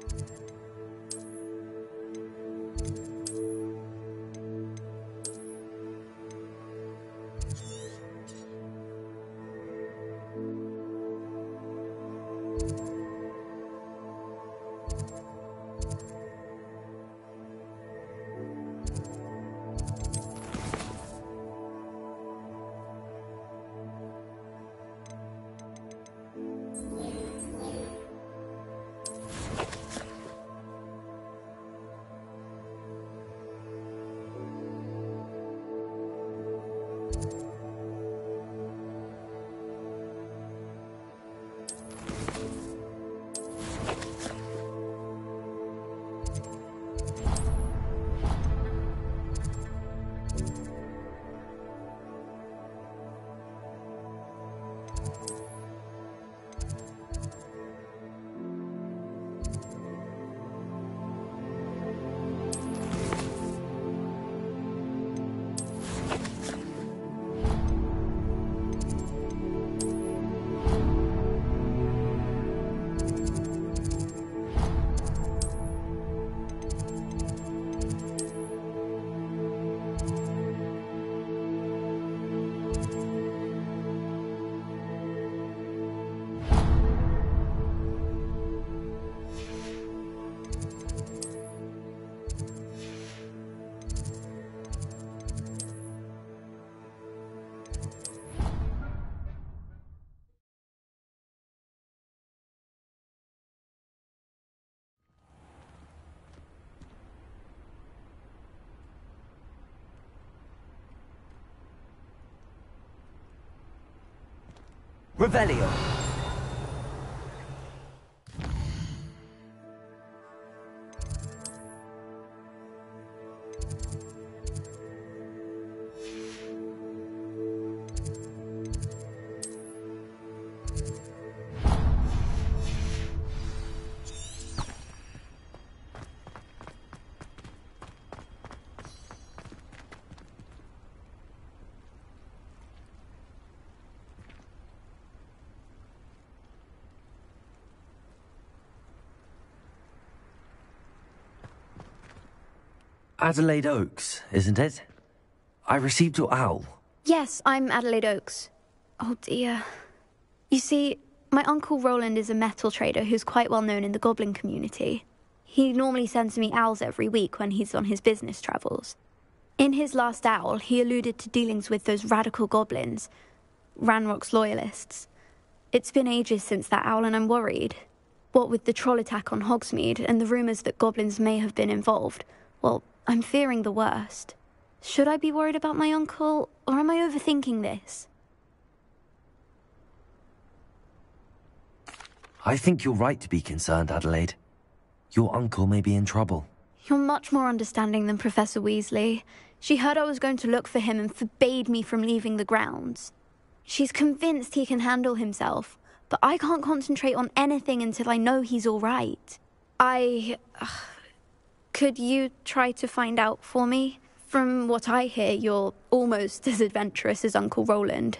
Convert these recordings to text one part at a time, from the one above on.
Revelio. Adelaide Oaks, isn't it? I received your owl. Yes, I'm Adelaide Oaks. Oh dear. You see, my Uncle Roland is a metal trader who's quite well known in the goblin community. He normally sends me owls every week when he's on his business travels. In his last owl, he alluded to dealings with those radical goblins, Ranrock's loyalists. It's been ages since that owl and I'm worried. What with the troll attack on Hogsmeade and the rumours that goblins may have been involved, well, I'm fearing the worst. Should I be worried about my uncle, or am I overthinking this? I think you're right to be concerned, Adelaide. Your uncle may be in trouble. You're much more understanding than Professor Weasley. She heard I was going to look for him and forbade me from leaving the grounds. She's convinced he can handle himself, but I can't concentrate on anything until I know he's all right. Could you try to find out for me? From what I hear, you're almost as adventurous as Uncle Roland.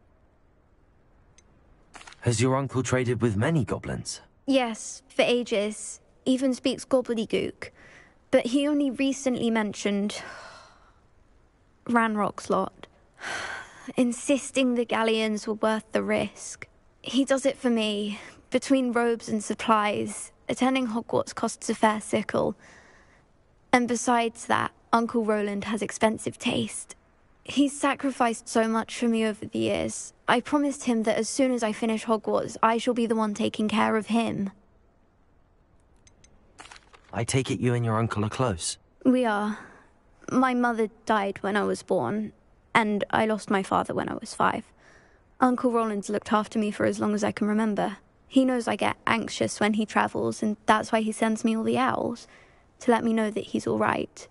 Has your uncle traded with many goblins? Yes, for ages. Even speaks gobbledygook. But he only recently mentioned Ranrock's lot, insisting the galleons were worth the risk. He does it for me. Between robes and supplies, attending Hogwarts costs a fair sickle. And besides that, Uncle Roland has expensive taste. He's sacrificed so much for me over the years. I promised him that as soon as I finish Hogwarts, I shall be the one taking care of him. I take it you and your uncle are close? We are. My mother died when I was born, and I lost my father when I was 5. Uncle Roland's looked after me for as long as I can remember. He knows I get anxious when he travels, and that's why he sends me all the owls, to let me know that he's all right.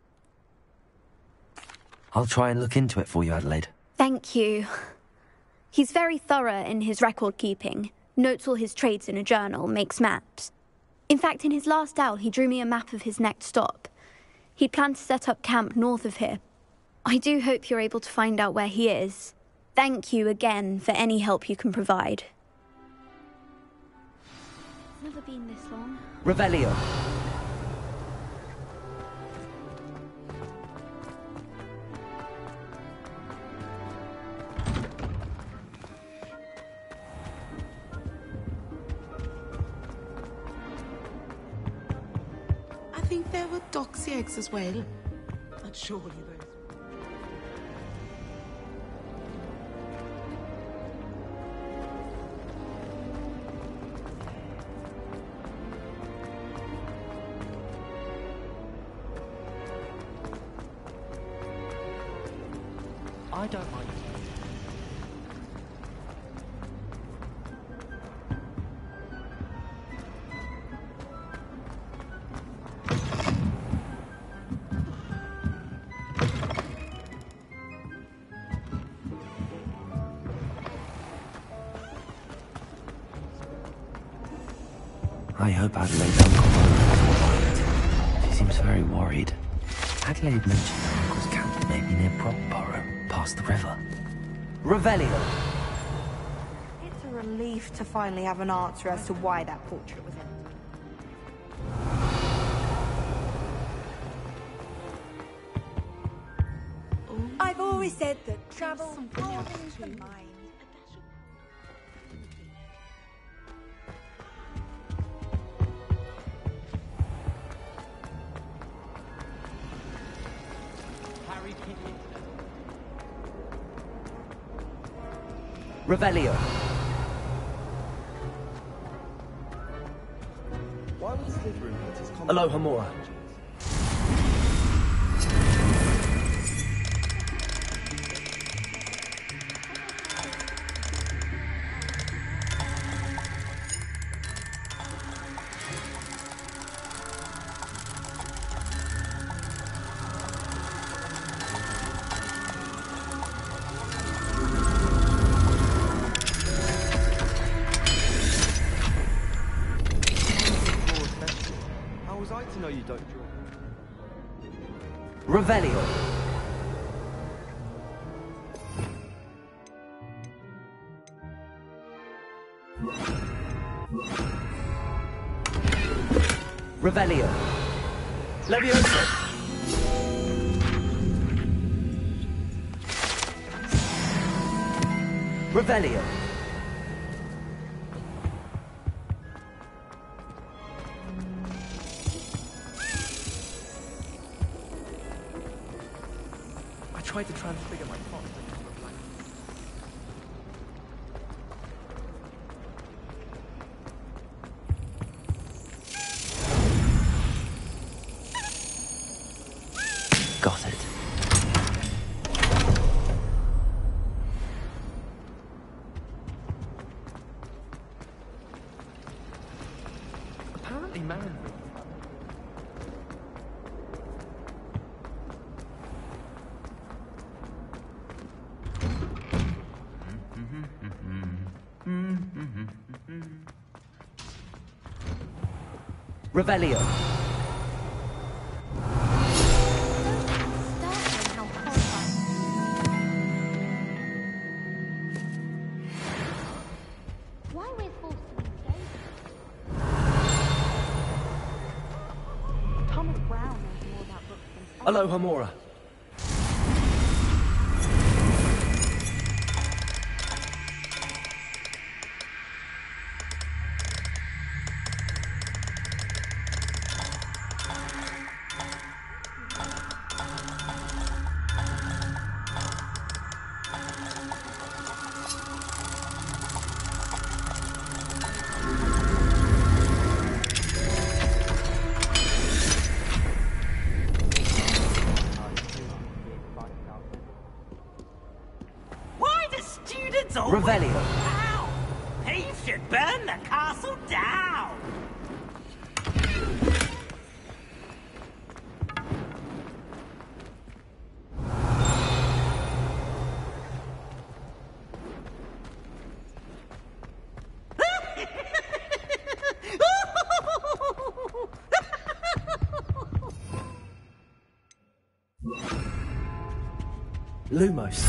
I'll try and look into it for you, Adelaide. Thank you. He's very thorough in his record-keeping, notes all his trades in a journal, makes maps. In fact, in his last owl, he drew me a map of his next stop. He planned to set up camp north of here. I do hope you're able to find out where he is. Thank you again for any help you can provide. never been this long. Revelio. I think there were doxy eggs as well. But surely those. I don't mind. I hope Adelaide's Uncle Roland's all right. She seems very worried. Adelaide mentioned her uncle's camp may be near Brockborough, past the river. Revelio. It's a relief to finally have an answer as to why that portrait was empty. I've always said that travel broadens the mind. Revelio. Why would Slytherin put his Aloha Mora. How was I to know you don't draw? Revelio. Revelio. Levioso. Revelio. I tried to transfigure my fox into a black. Got it. Apparently Manry. Revelio. Startling how horrifying. Why we're forced to engage? Thomas Brown knows more about books than Aloha Mora. Why do students always Revelio. down? He should burn the castle down! Lumos.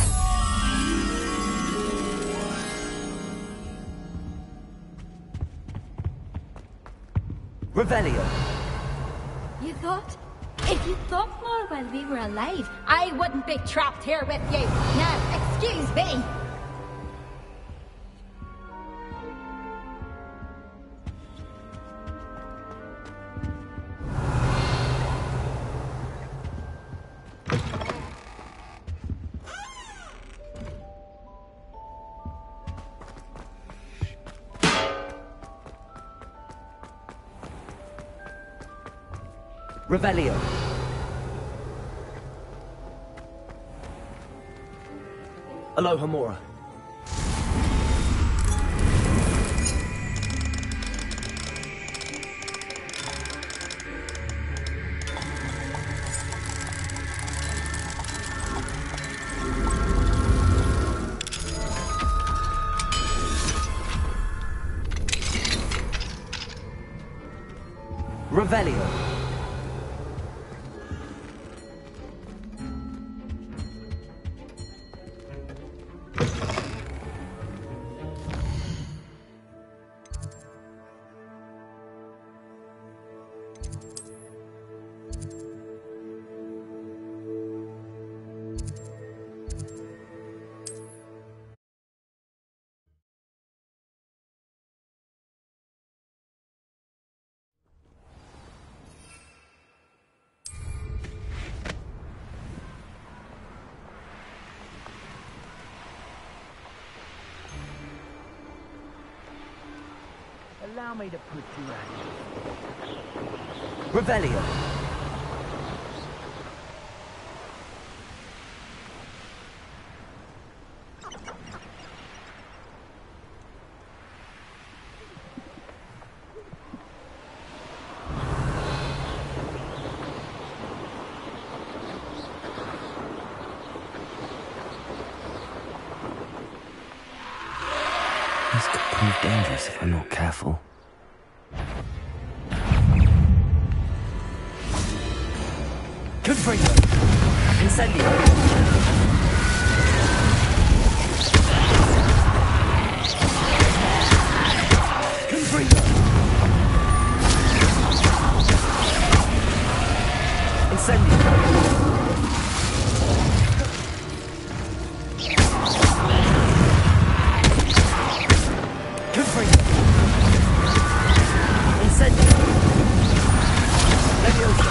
Revelio. You thought? If you thought more while we were alive, I wouldn't be trapped here with you. Now, excuse me. Revelio. Alohomora. Revelio. Allow me to put you out. Revelio. This could prove dangerous if I'm not careful. Confringo! Incendio! Confringo! Incendio! Confringo! Incendio! Leviosa!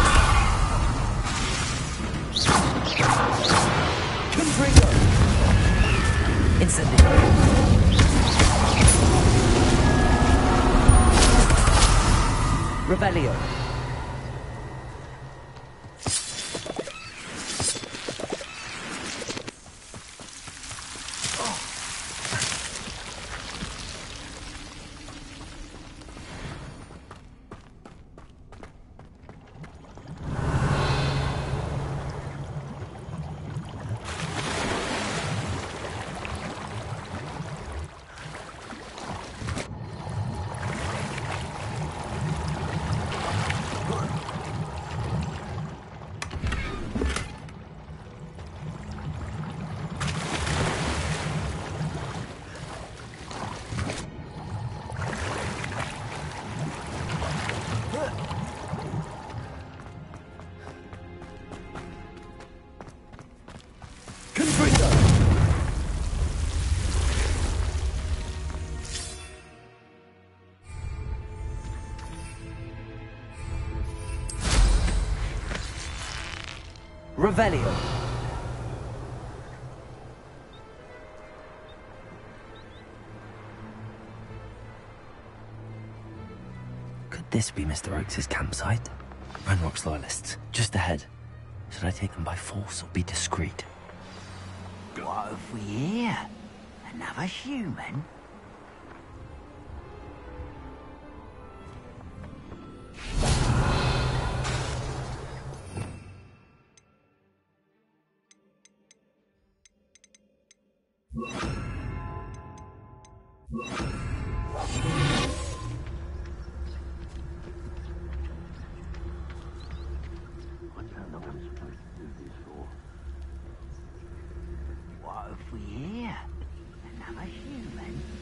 Confringo! Incendio! Revelio! Confringo! Revelio! Could this be Mr. Oakes' campsite? Ranrock's loyalists, just ahead. Should I take them by force or be discreet? What have we here? Another human? What have we here? Another human?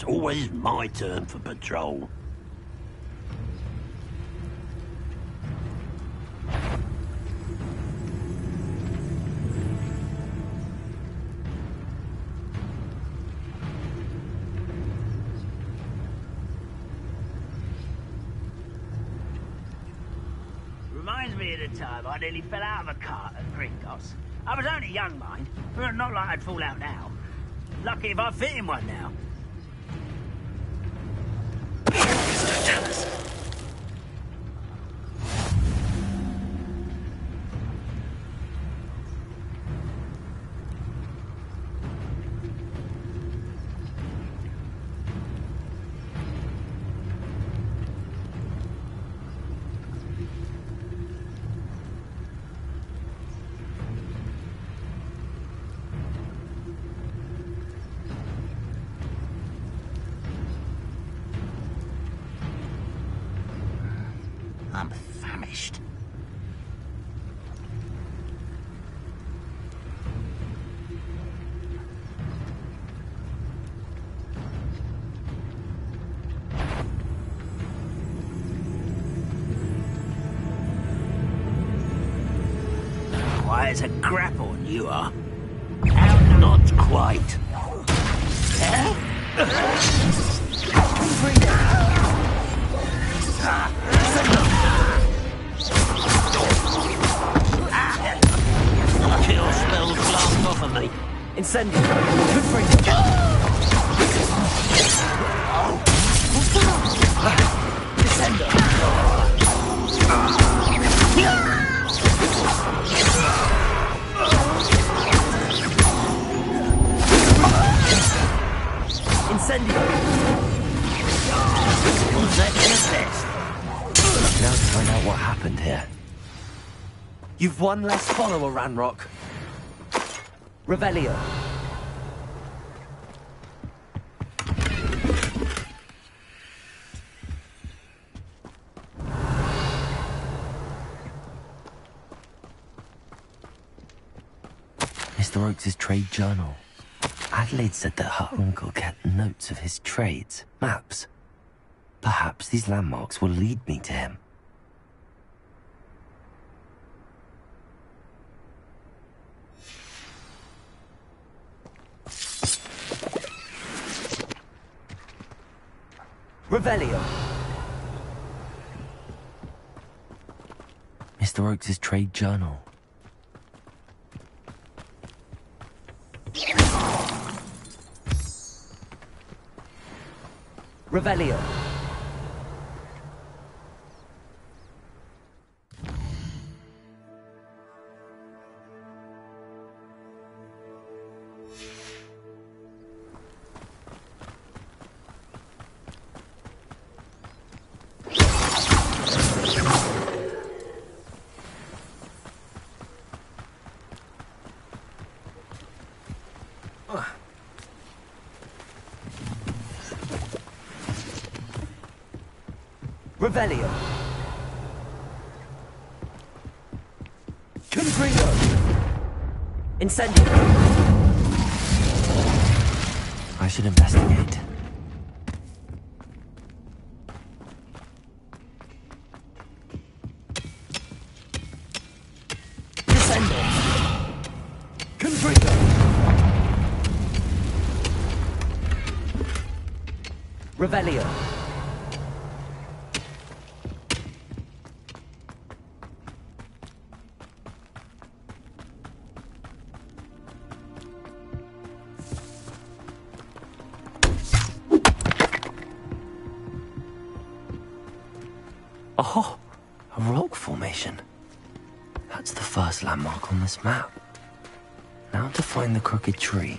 It's always my turn for patrol. Reminds me of the time I nearly fell out of a cart at Gringotts. I was only young, mind, but not like I'd fall out now. Lucky if I fit in one now. I'm famished. Why, it's a grapple, you are. How not quite. Kill spells blast off of me. Incendio. Good for you. Descendo. Incendio. What's that best? Now to find out what happened here. You've one less follower, Ranrock. Revelio. Mr. Oakes' trade journal. Adelaide said that her uncle kept notes of his trades, maps. Perhaps these landmarks will lead me to him. Revelio. Mr. Oakes' trade journal. Revelio. Revelio. Confringo. Incendio. I should investigate. Descendo. Confringo. Revelio. Oh, a rock formation. That's the first landmark on this map. Now to find the crooked tree.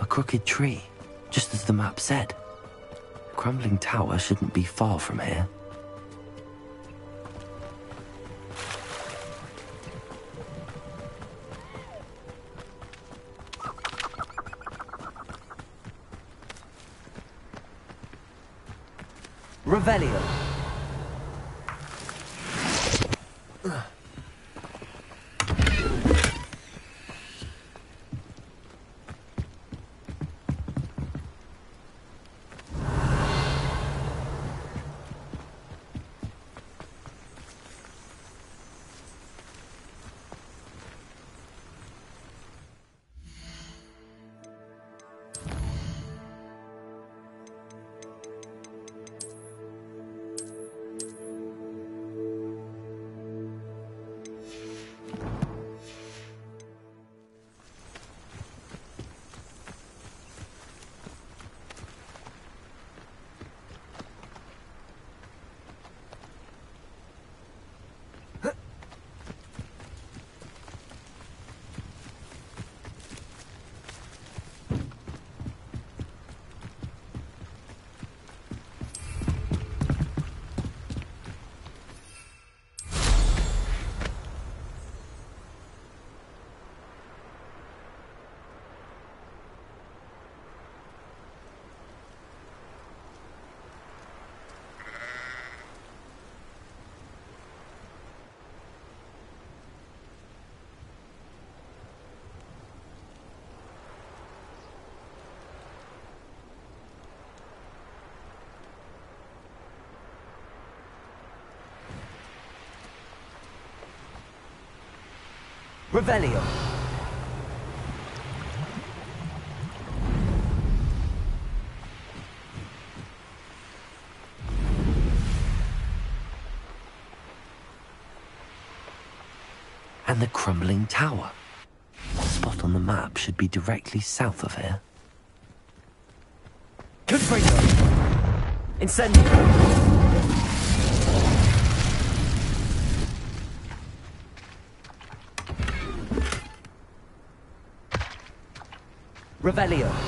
A crooked tree, just as the map said. The crumbling tower shouldn't be far from here. Revelio. Revelio. And the crumbling tower. The spot on the map should be directly south of here. Confringo! Incendio! Revelio.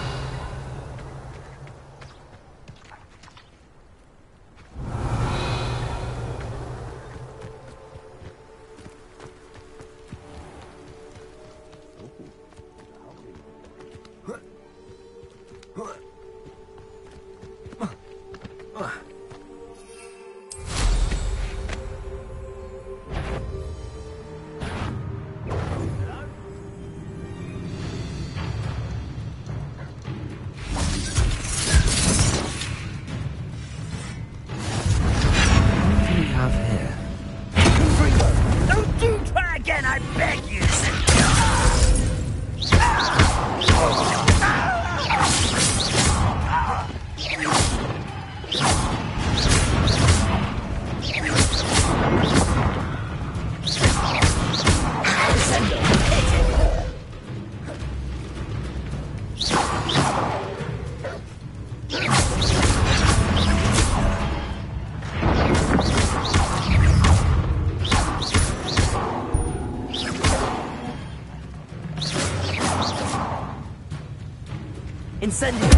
Incendio!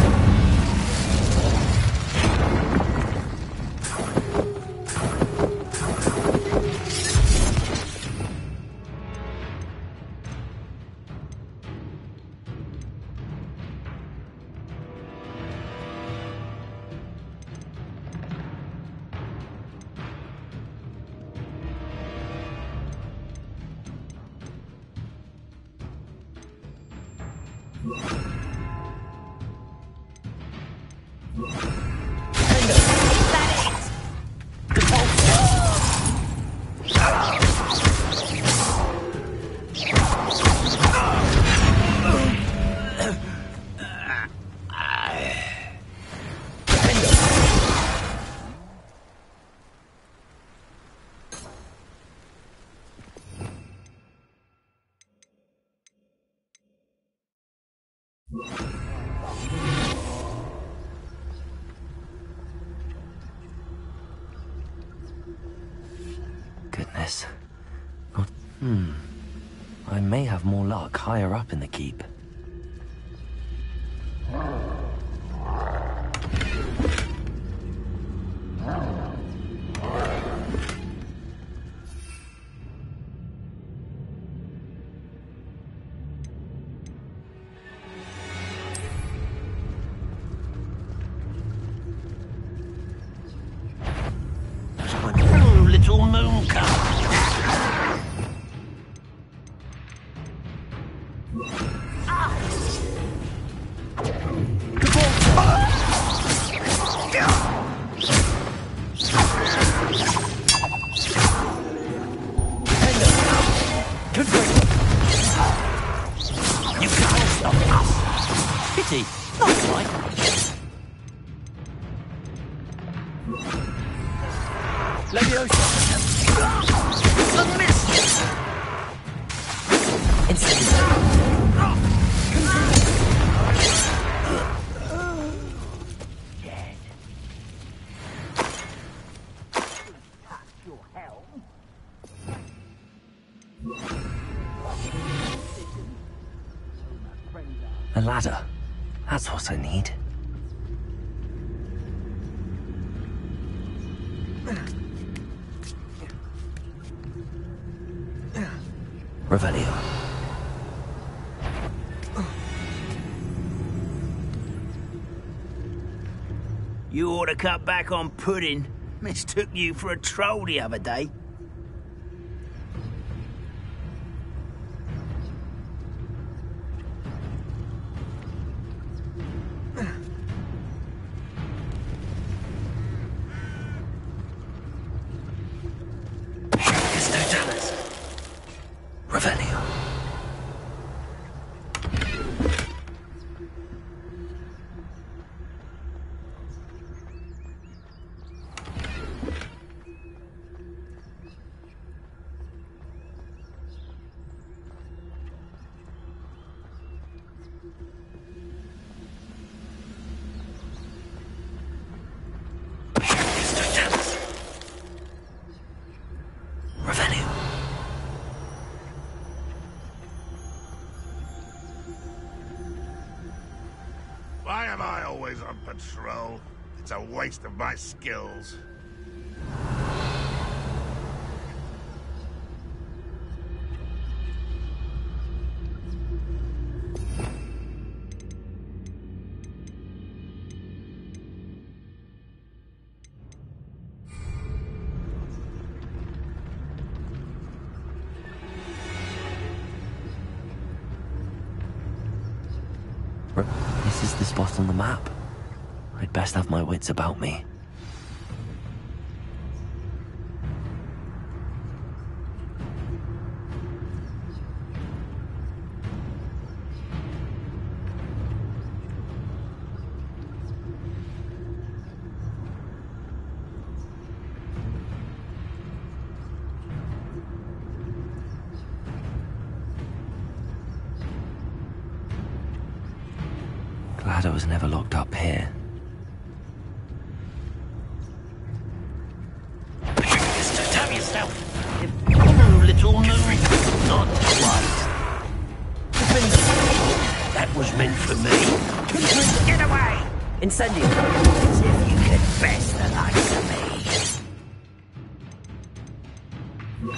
Goodness. Oh, I may have more luck higher up in the keep. You can't stop us! Pity, not right. Leviosa! A miss! Incendio! Dead. Your helm. A ladder. That's what I need. Revelio. You ought to cut back on pudding. Mistook you for a troll the other day. Revelio. Revelio. Why am I always on patrol? It's a waste of my skills. This is the spot on the map. I'd best have my wits about me. Glad I was never locked up here. Tell yourself, if one little movie, not quite. That was meant for me. Get away! Incendio! As if you could best the likes of me.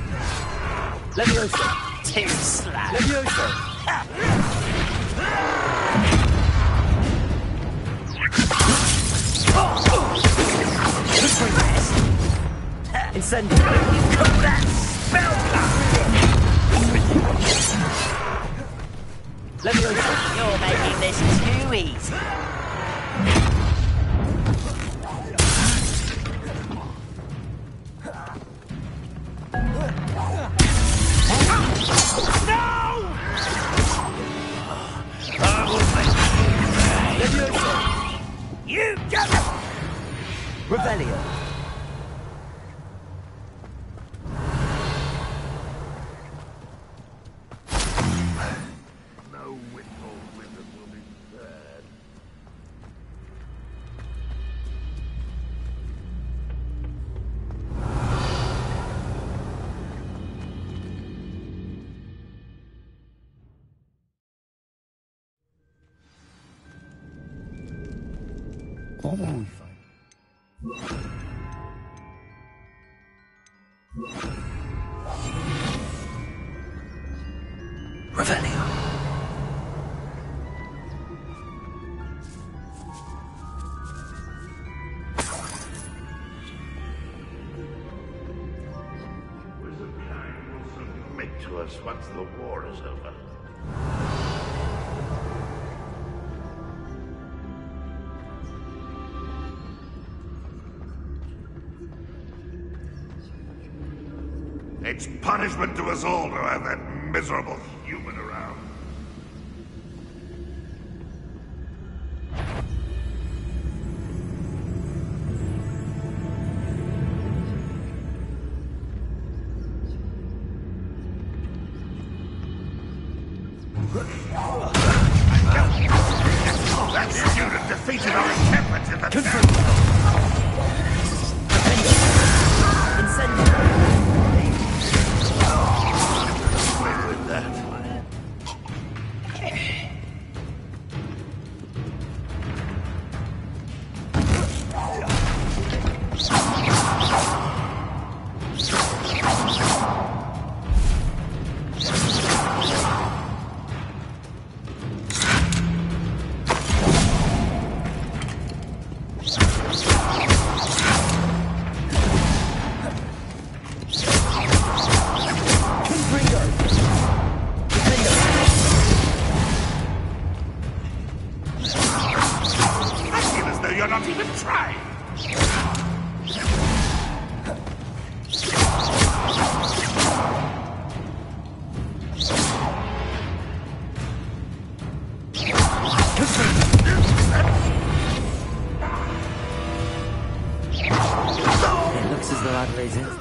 Leviosa! Too slow. Leviosa! Incendio! You call that spellcasting? Leviosa! You're making this too easy. You just... Revelio! No Whitmore wizard will be sad. What will we find? Revelio. Wizard kind will soon commit to us once the war is over. It's punishment to us all to have that miserable human around. That student defeated our encampment in the with that. You're not even trying! It looks as though Adelaide's instinct.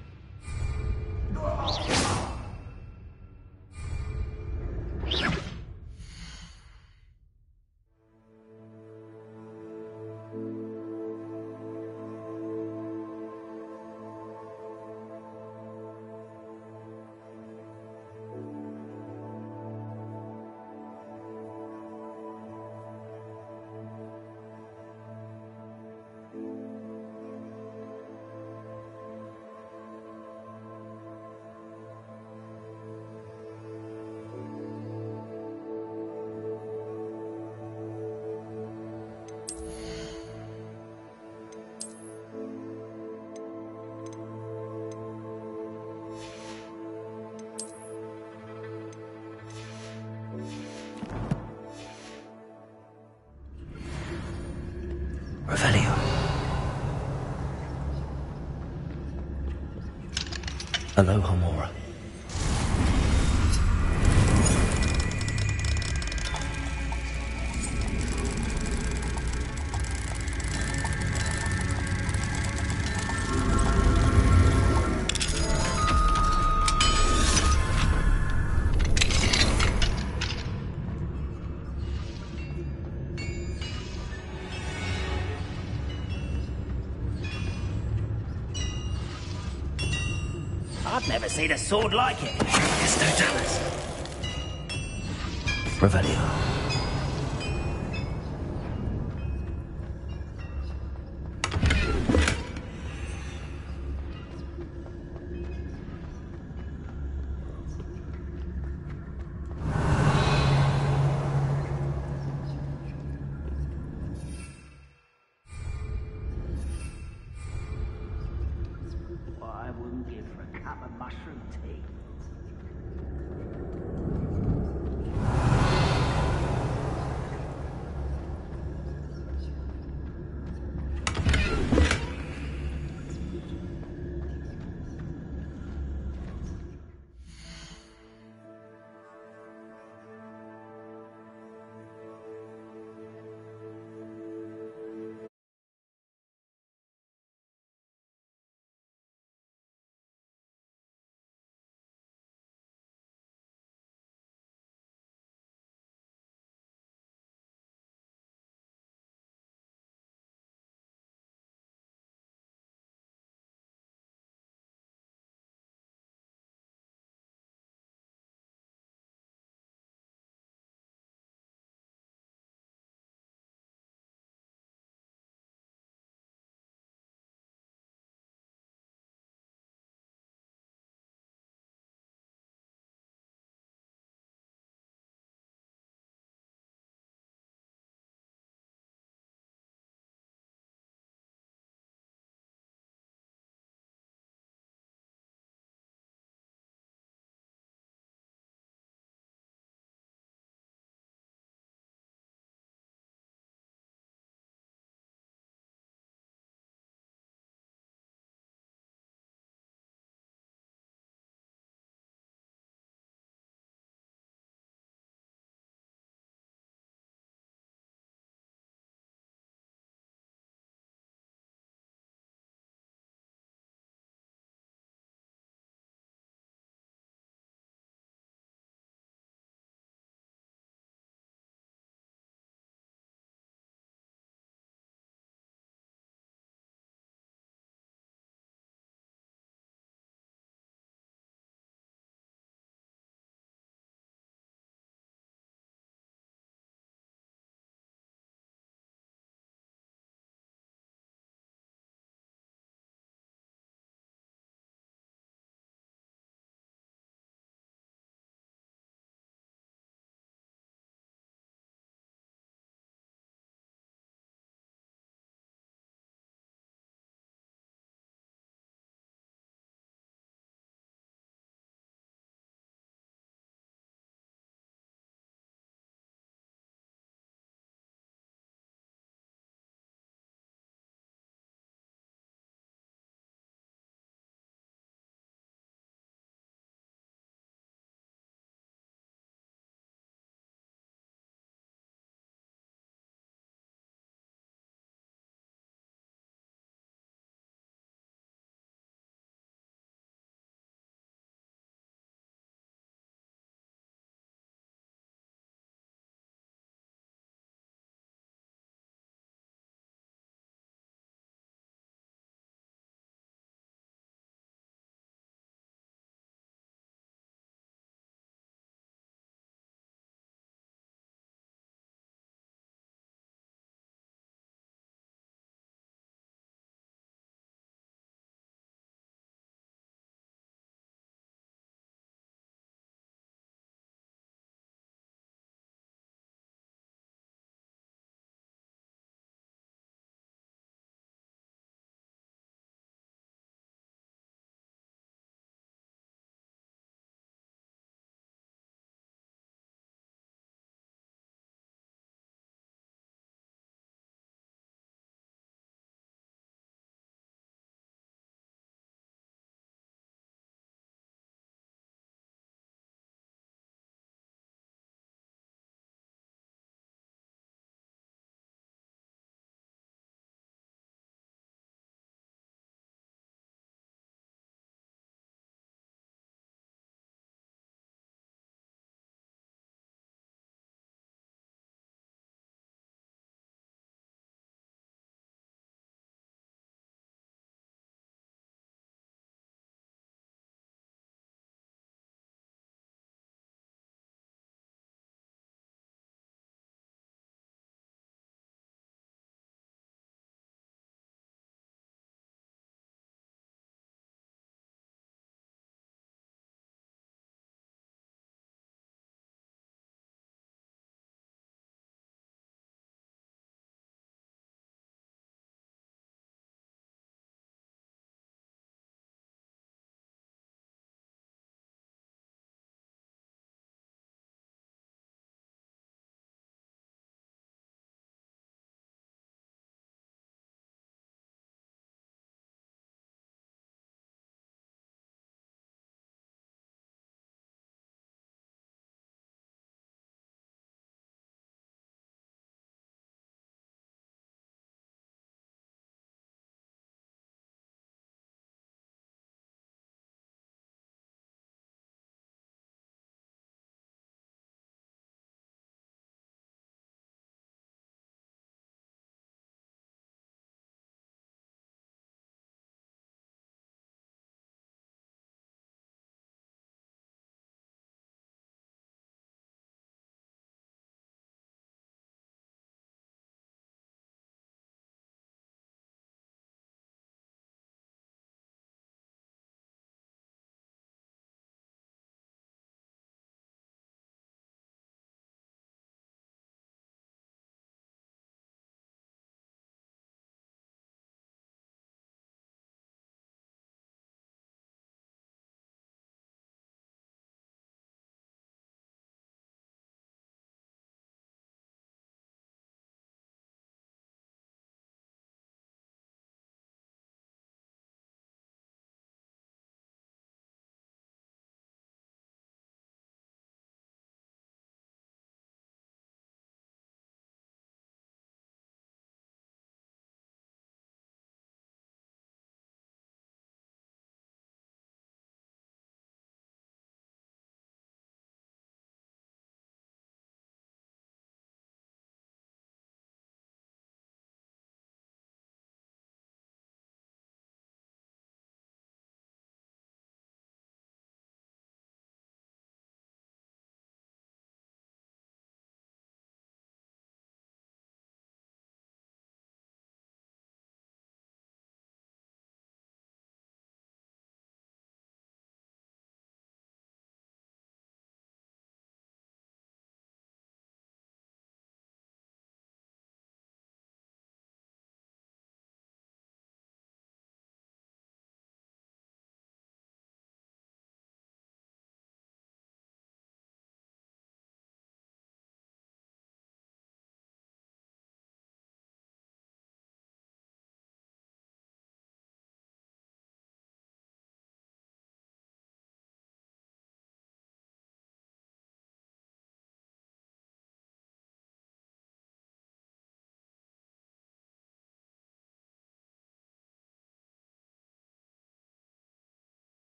Revelio. Aloha, Mora. I've never seen a sword like it. It's no Dallas. Revelio. I wouldn't give for a cup of mushroom tea.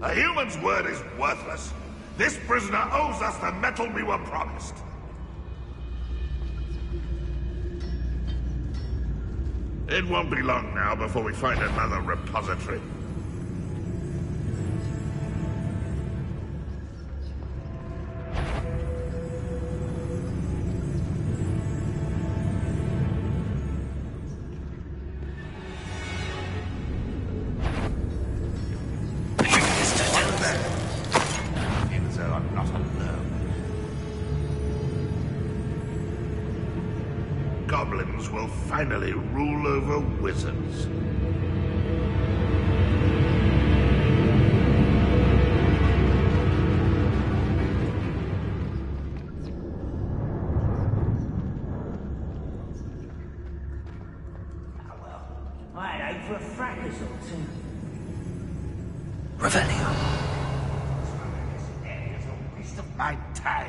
A human's word is worthless. This prisoner owes us the metal we were promised. It won't be long now before we find another repository. Goblins will finally rule over wizards. I'd aim for a fracas or two. Revelio. It's a waste of my time.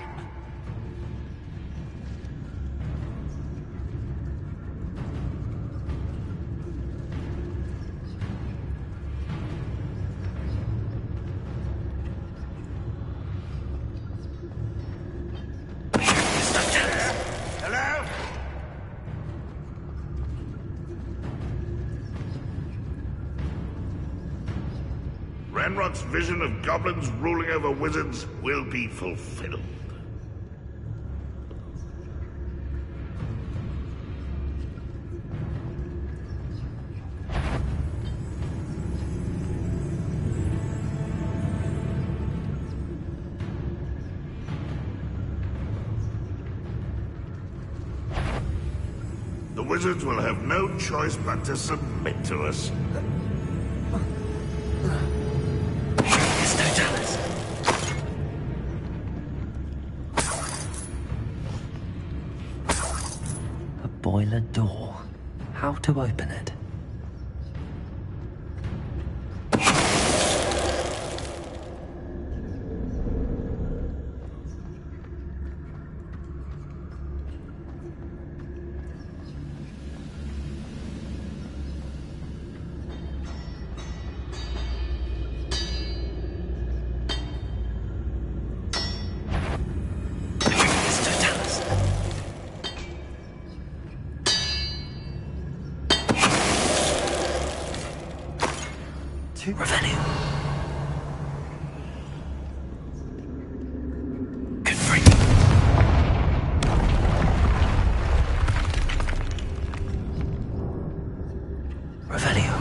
Hello? Ranrock's vision of goblins ruling over wizards will be fulfilled. The wizards will have no choice but to submit to us. A boiler door. How to open it? Revelio. Confringo. Revelio.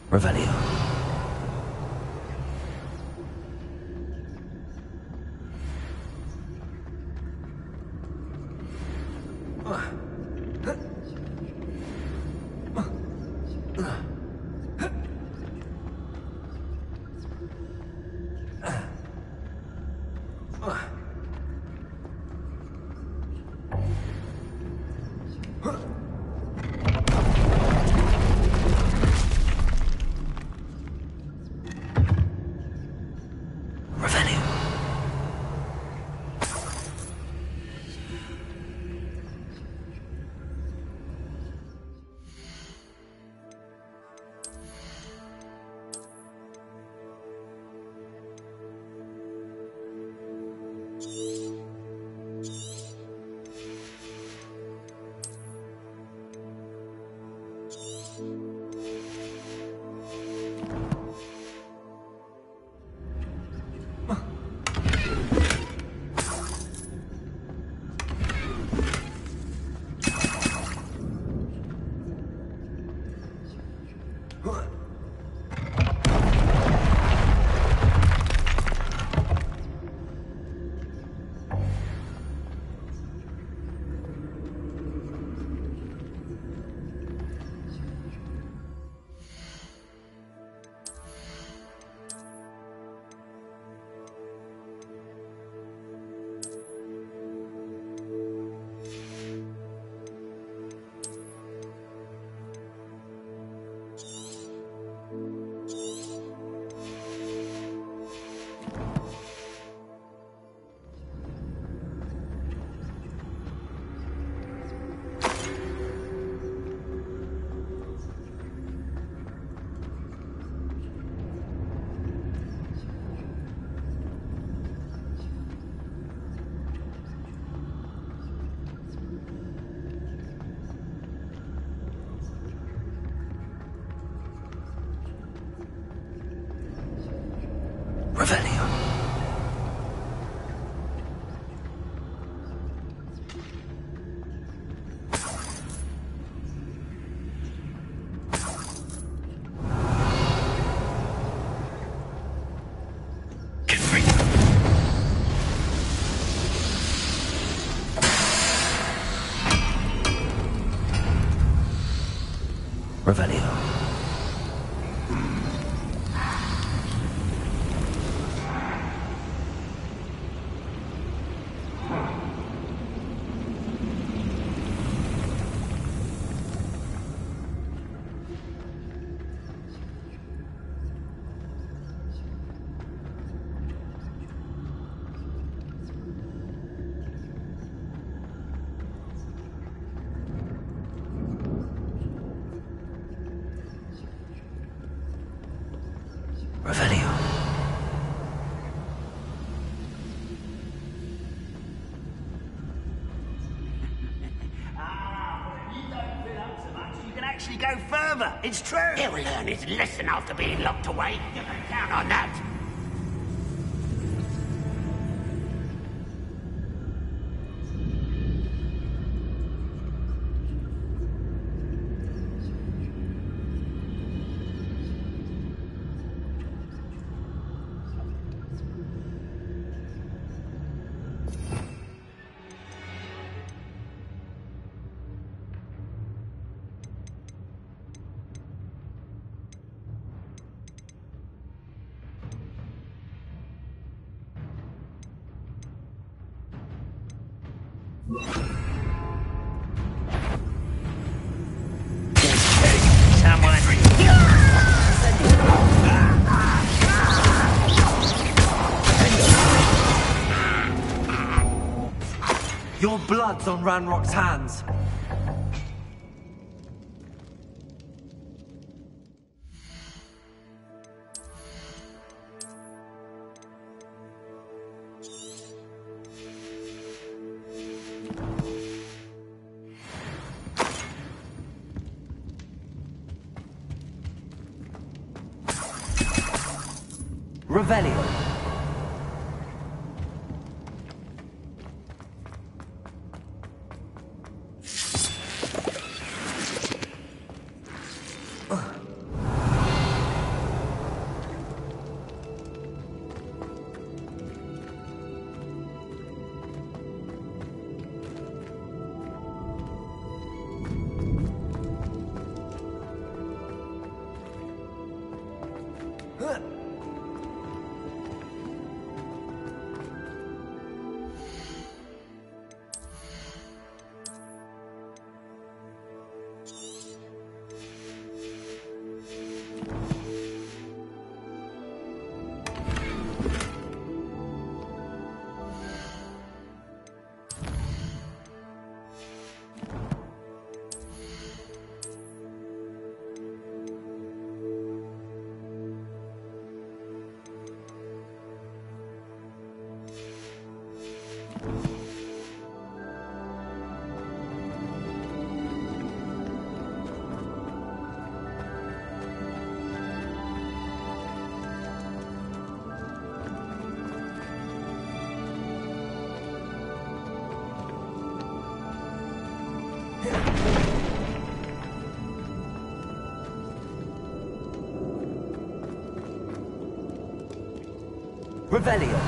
Revelio. Revelio. Get free. Revelio. Revelio. You can actually go further. It's true. He'll learn his lesson after being locked away. You can count on that. Your blood's on Ranrock's hands. Revelio. Revelio.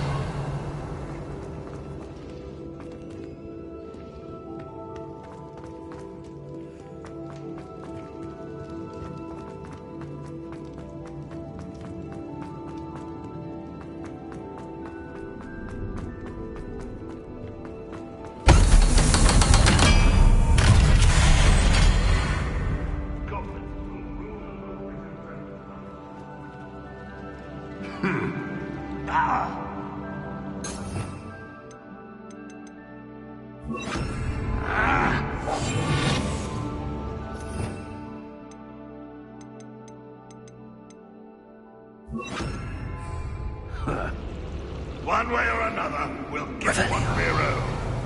One way or another, we'll get what we're owed.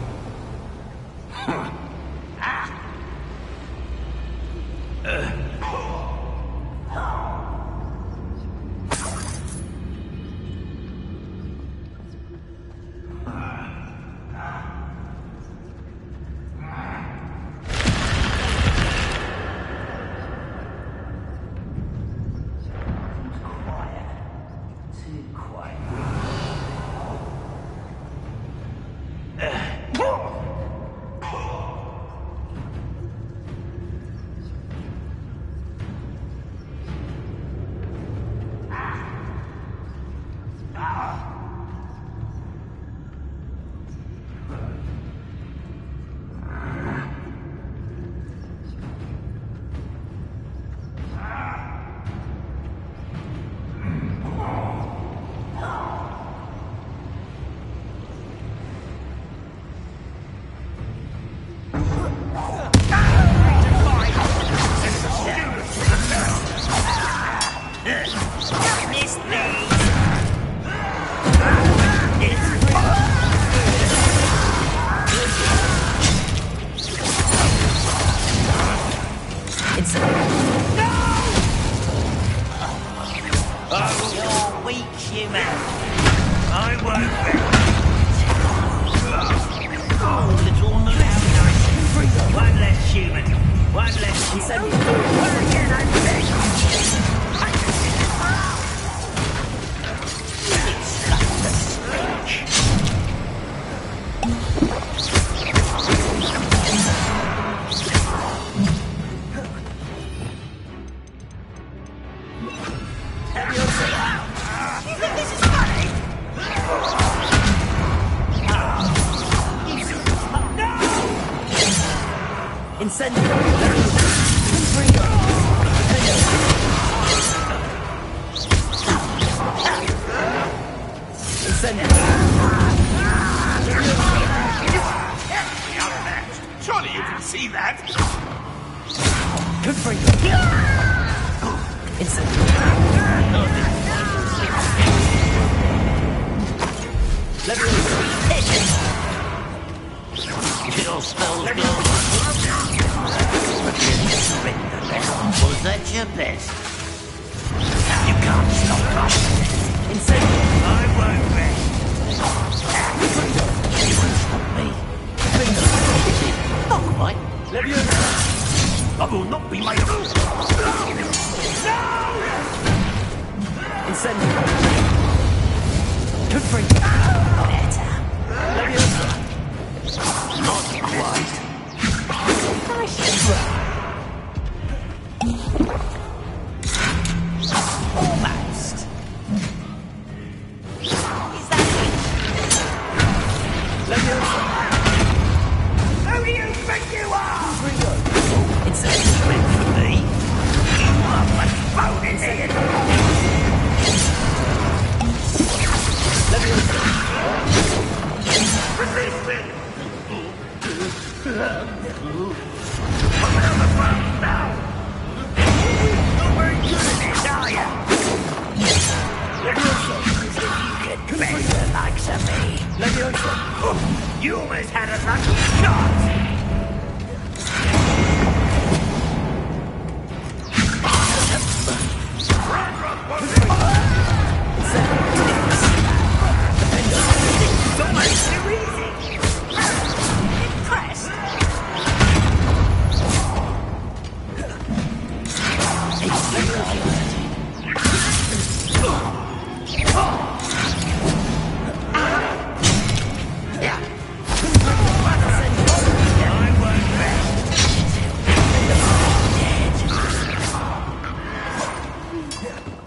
Surely you can see that. Good for you. Your spell's good. Was that your best? You can't stop us. I won't rest. You won't stop me. Not quite. I will not be made of. Good for you. Better. Not quite. Almost.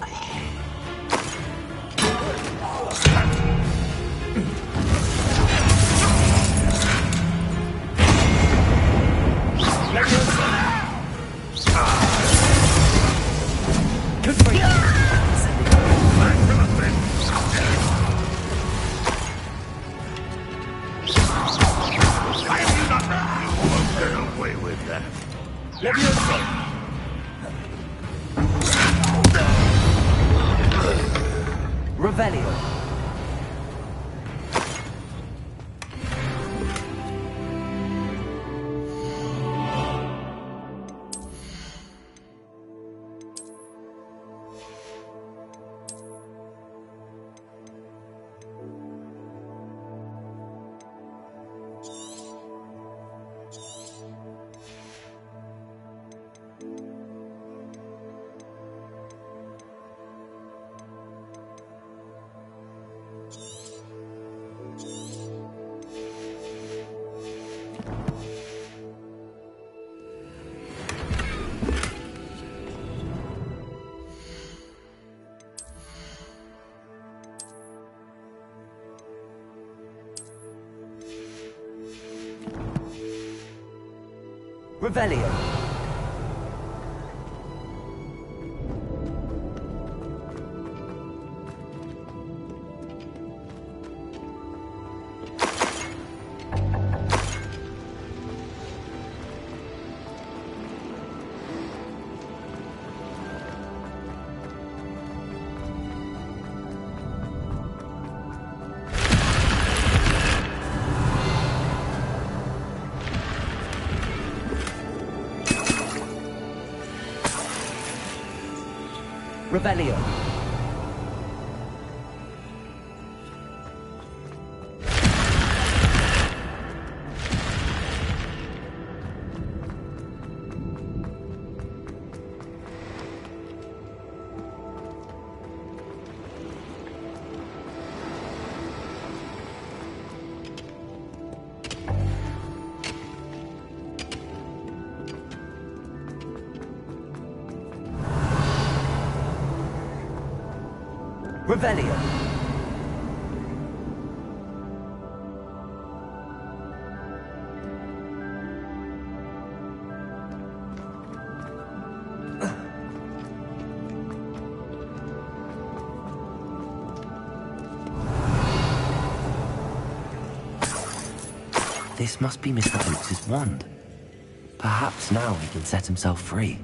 Revelio. Revelio. Revelio. Revelio. This must be Mr. Oakes' wand. Perhaps now he can set himself free.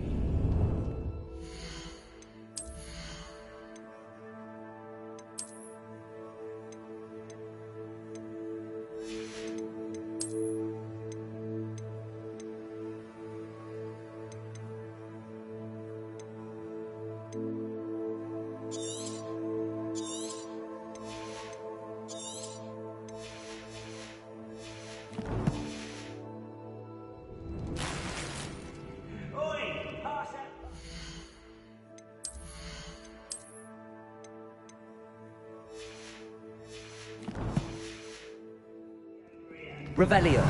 Revelio.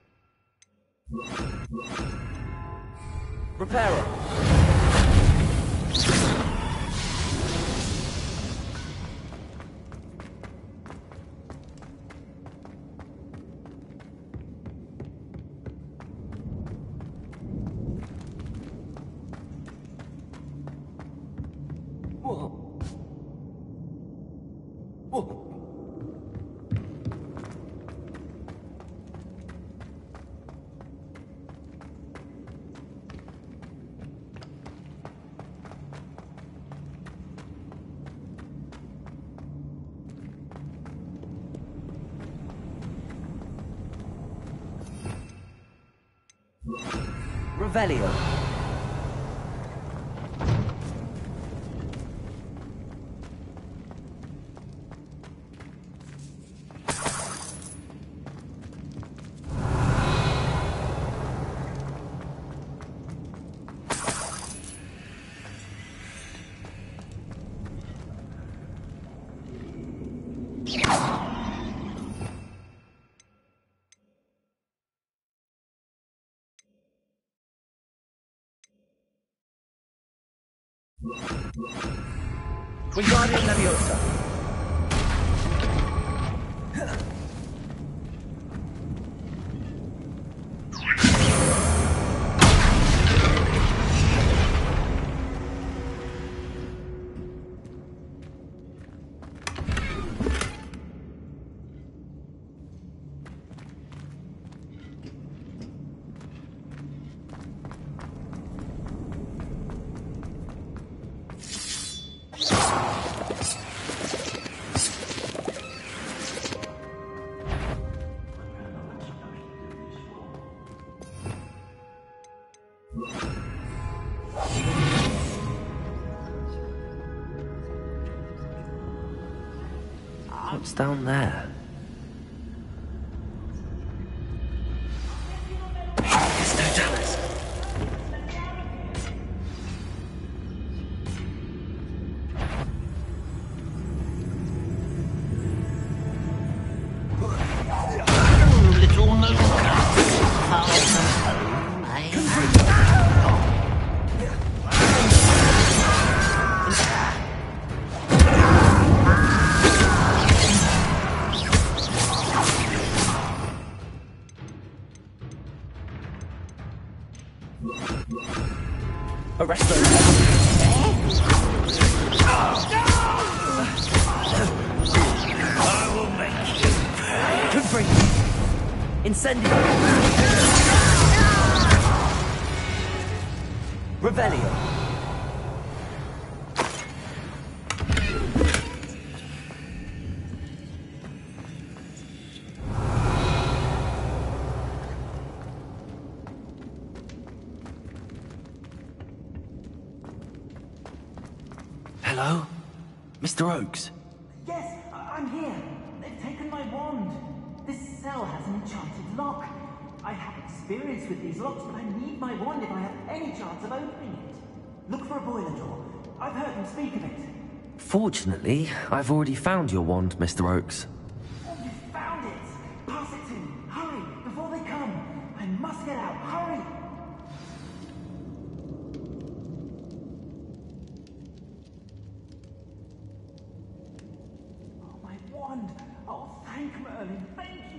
Reparo. Revelio. Wingardium Leviosa. What's down there? Aristoteles! Little no far from home, eh? Arrest those. I will make you pay. Confringo. Incendio. Revelio. Hello? Mr. Oakes? Yes, I'm here. They've taken my wand. This cell has an enchanted lock. I have experience with these locks, but I need my wand if I have any chance of opening it. Look for a boiler door. I've heard them speak of it. Fortunately, I've already found your wand, Mr. Oakes. Oh, you found it! Pass it to me. Hurry, before they come. I must get out. Hurry! Oh, my wand. Oh, thank Merlin. Thank you.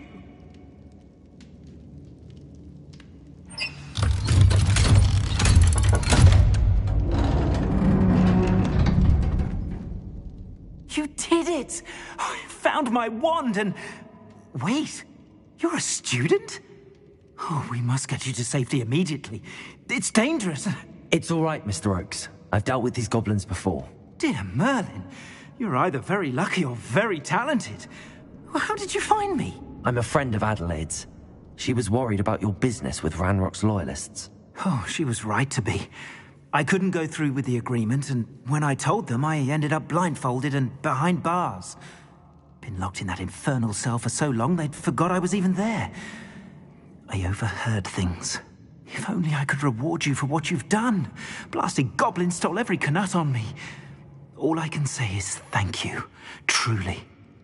You did it! I found my wand and... Wait, you're a student? Oh, we must get you to safety immediately. It's dangerous. It's all right, Mr. Oakes. I've dealt with these goblins before. Dear Merlin, you're either very lucky or very talented. Well, how did you find me? I'm a friend of Adelaide's. She was worried about your business with Ranrock's loyalists. Oh, she was right to be. I couldn't go through with the agreement, and when I told them, I ended up blindfolded and behind bars. Been locked in that infernal cell for so long, they'd forgot I was even there. I overheard things. If only I could reward you for what you've done. Blasted goblins stole every Knut on me. All I can say is thank you, truly.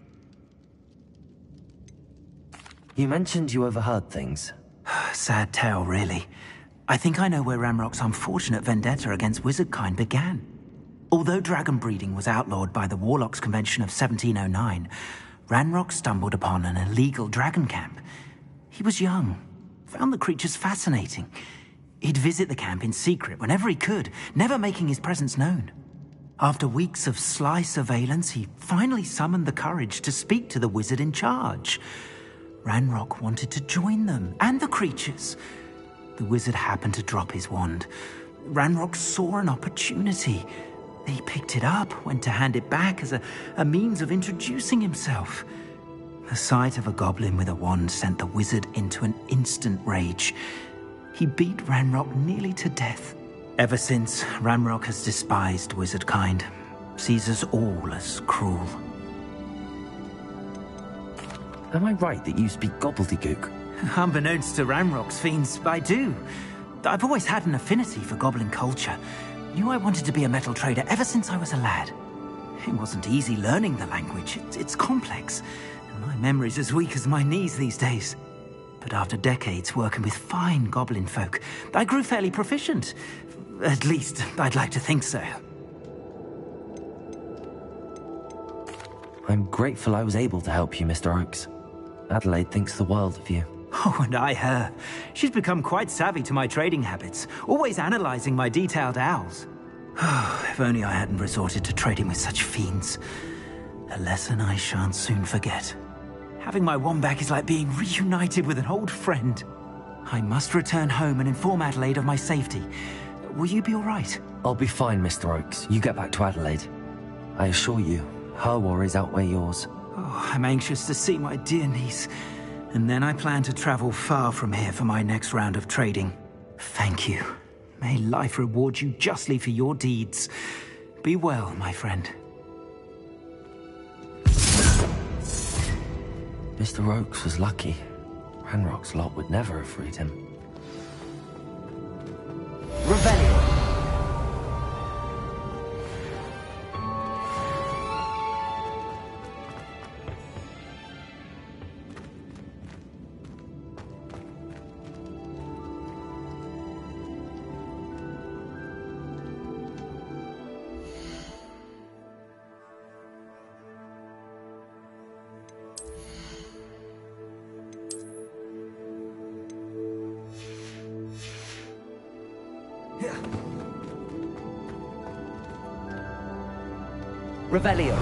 You mentioned you overheard things. Sad tale, really. I think I know where Ranrock's unfortunate vendetta against wizardkind began. Although dragon breeding was outlawed by the Warlocks Convention of 1709, Ranrock stumbled upon an illegal dragon camp. He was young, found the creatures fascinating. He'd visit the camp in secret whenever he could, never making his presence known. After weeks of sly surveillance, he finally summoned the courage to speak to the wizard in charge. Ranrock wanted to join them, and the creatures. The wizard happened to drop his wand. Ranrock saw an opportunity. He picked it up, went to hand it back as a means of introducing himself. The sight of a goblin with a wand sent the wizard into an instant rage. He beat Ranrock nearly to death. Ever since, Ranrock has despised wizardkind, sees us all as cruel. Am I right that you speak gobbledygook? Unbeknownst to Ranrock's fiends, I do. I've always had an affinity for goblin culture. Knew I wanted to be a metal trader ever since I was a lad. It wasn't easy learning the language. It's complex, and my memory's as weak as my knees these days. But after decades working with fine goblin folk, I grew fairly proficient. At least, I'd like to think so. I'm grateful I was able to help you, Mr. Oakes. Adelaide thinks the world of you. Oh, and I her. She's become quite savvy to my trading habits, always analyzing my detailed owls. If only I hadn't resorted to trading with such fiends. A lesson I shan't soon forget. Having my wand back is like being reunited with an old friend. I must return home and inform Adelaide of my safety. Will you be all right? I'll be fine, Mr. Oakes. You get back to Adelaide. I assure you, her worries outweigh yours. Oh, I'm anxious to see my dear niece. And then I plan to travel far from here for my next round of trading. Thank you. May life reward you justly for your deeds. Be well, my friend. Mr. Oakes was lucky. Ranrock's lot would never have freed him. Revelio! Revelio.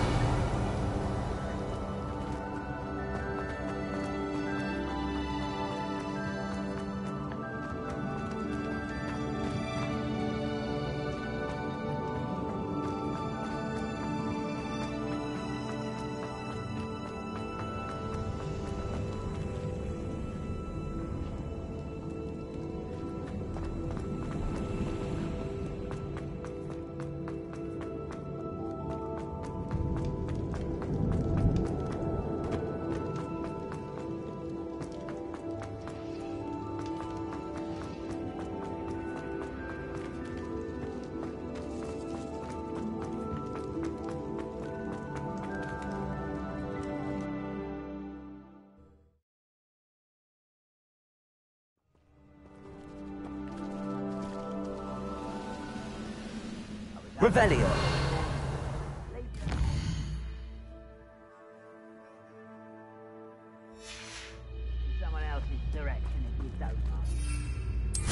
Revelio. Someone else's direction if you don't mind.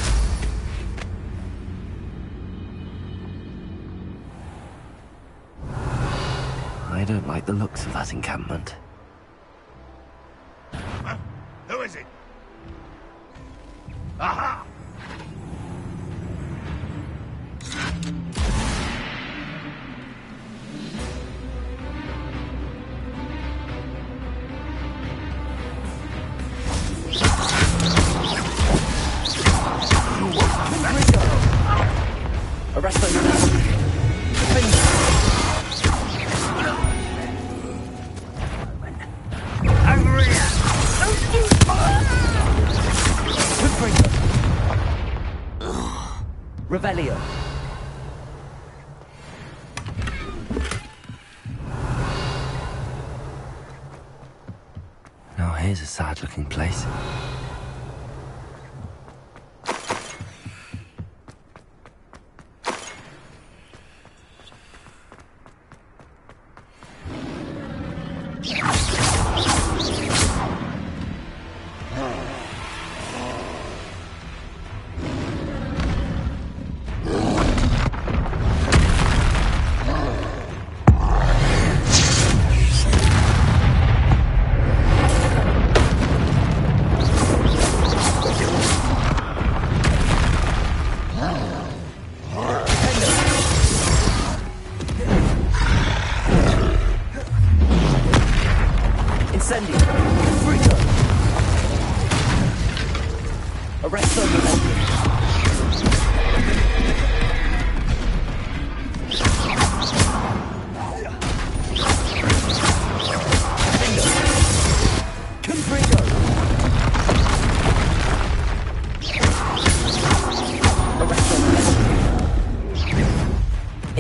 I don't like the looks of that encampment. Huh? Who is it? Aha! Arrest them now. Revelio. Now here's a sad-looking place.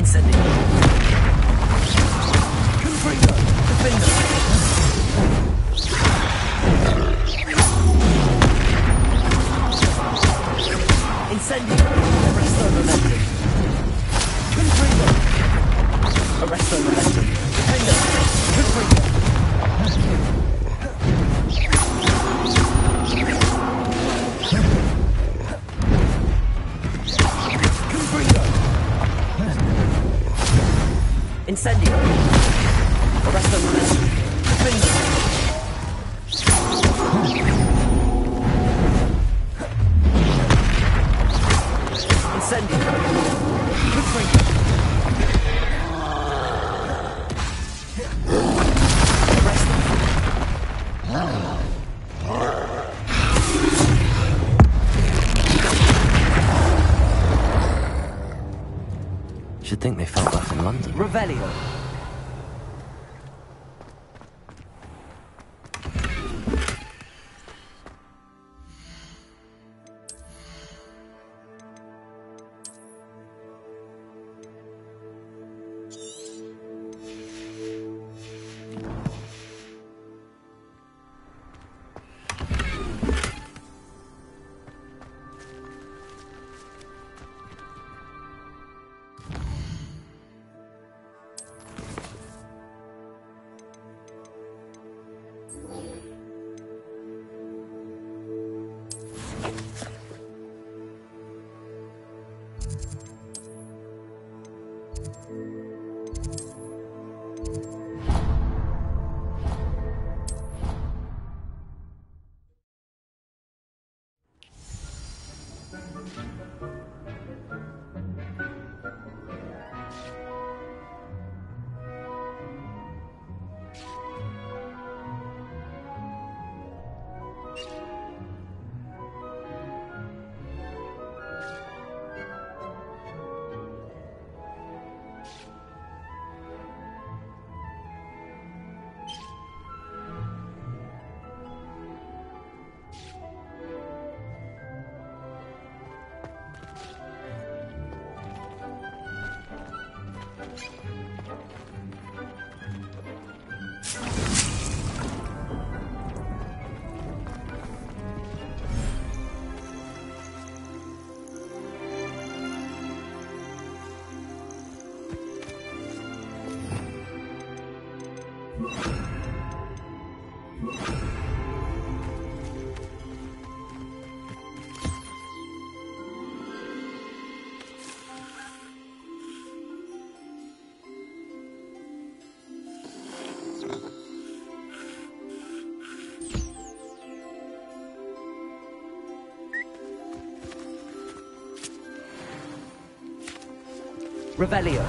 Incendio. Confringo. Defender. Incendio. Arresto momentum. Confringo. Arresto momentum. Defender. Confringo. Incendio. Arresto momentum. Defender. Incendio. Confringo. Should think they felt rough in London. Revelio. Revelio.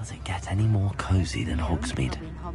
Does it get any more cozy than Hogsmeade?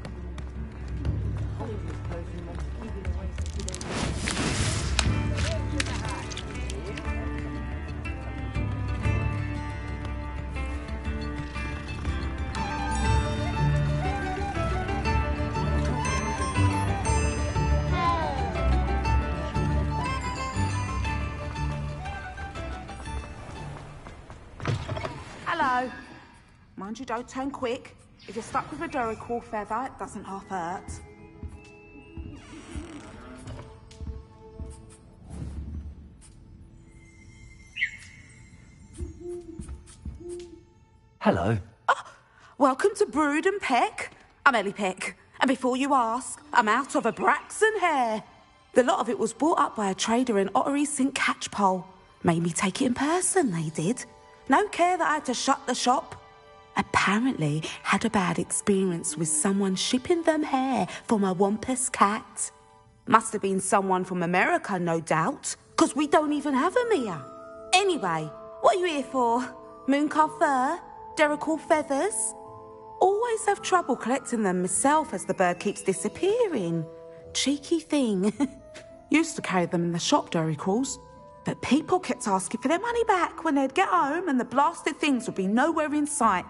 Hello. Mind you, don't turn quick. If you're stuck with a Duricor feather, it doesn't half hurt. Hello. Oh, welcome to Brood and Peck. I'm Ellie Peck. And before you ask, I'm out of a Braxton hair. The lot of it was bought up by a trader in Ottery St. Catchpole. Made me take it in person, they did. No care that I had to shut the shop. Apparently had a bad experience with someone shipping them hair for my Wampus cat. Must have been someone from America, no doubt, because we don't even have them here. Anyway, what are you here for? Mooncar fur? Duricor feathers? Always have trouble collecting them myself as the bird keeps disappearing. Cheeky thing. Used to carry them in the shop, Duricors. But people kept asking for their money back when they'd get home and the blasted things would be nowhere in sight.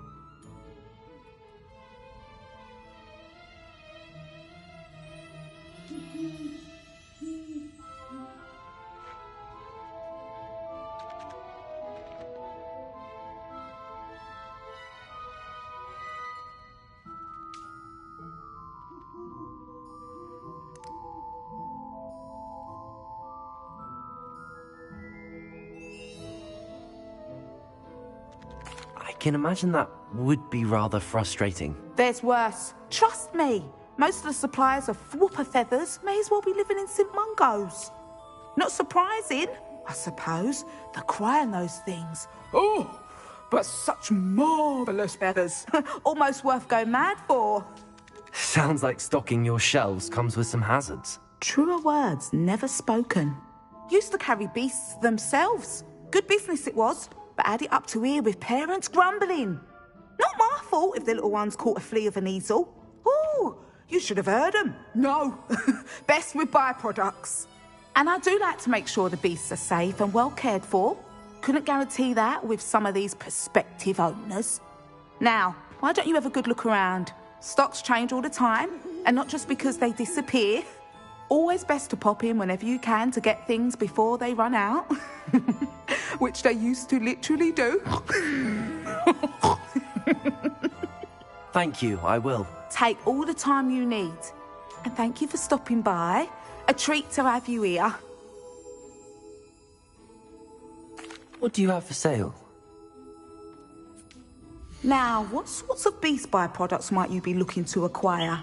I can imagine that would be rather frustrating. There's worse. Trust me. Most of the suppliers of whooper feathers may as well be living in St. Mungo's. Not surprising, I suppose, the cry on those things. Oh, but such marvellous feathers. Almost worth going mad for. Sounds like stocking your shelves comes with some hazards. Truer words never spoken. Used to carry beasts themselves. Good business it was. But add it up to here with parents grumbling. Not my fault if the little ones caught a flea of an easel. Ooh, you should have heard them. No, best with byproducts. And I do like to make sure the beasts are safe and well cared for. Couldn't guarantee that with some of these prospective owners. Now, why don't you have a good look around? Stocks change all the time, and not just because they disappear. Always best to pop in whenever you can to get things before they run out. Which they used to literally do. Thank you, I will. Take all the time you need. And thank you for stopping by. A treat to have you here. What do you have for sale? Now, what sorts of beast byproducts might you be looking to acquire?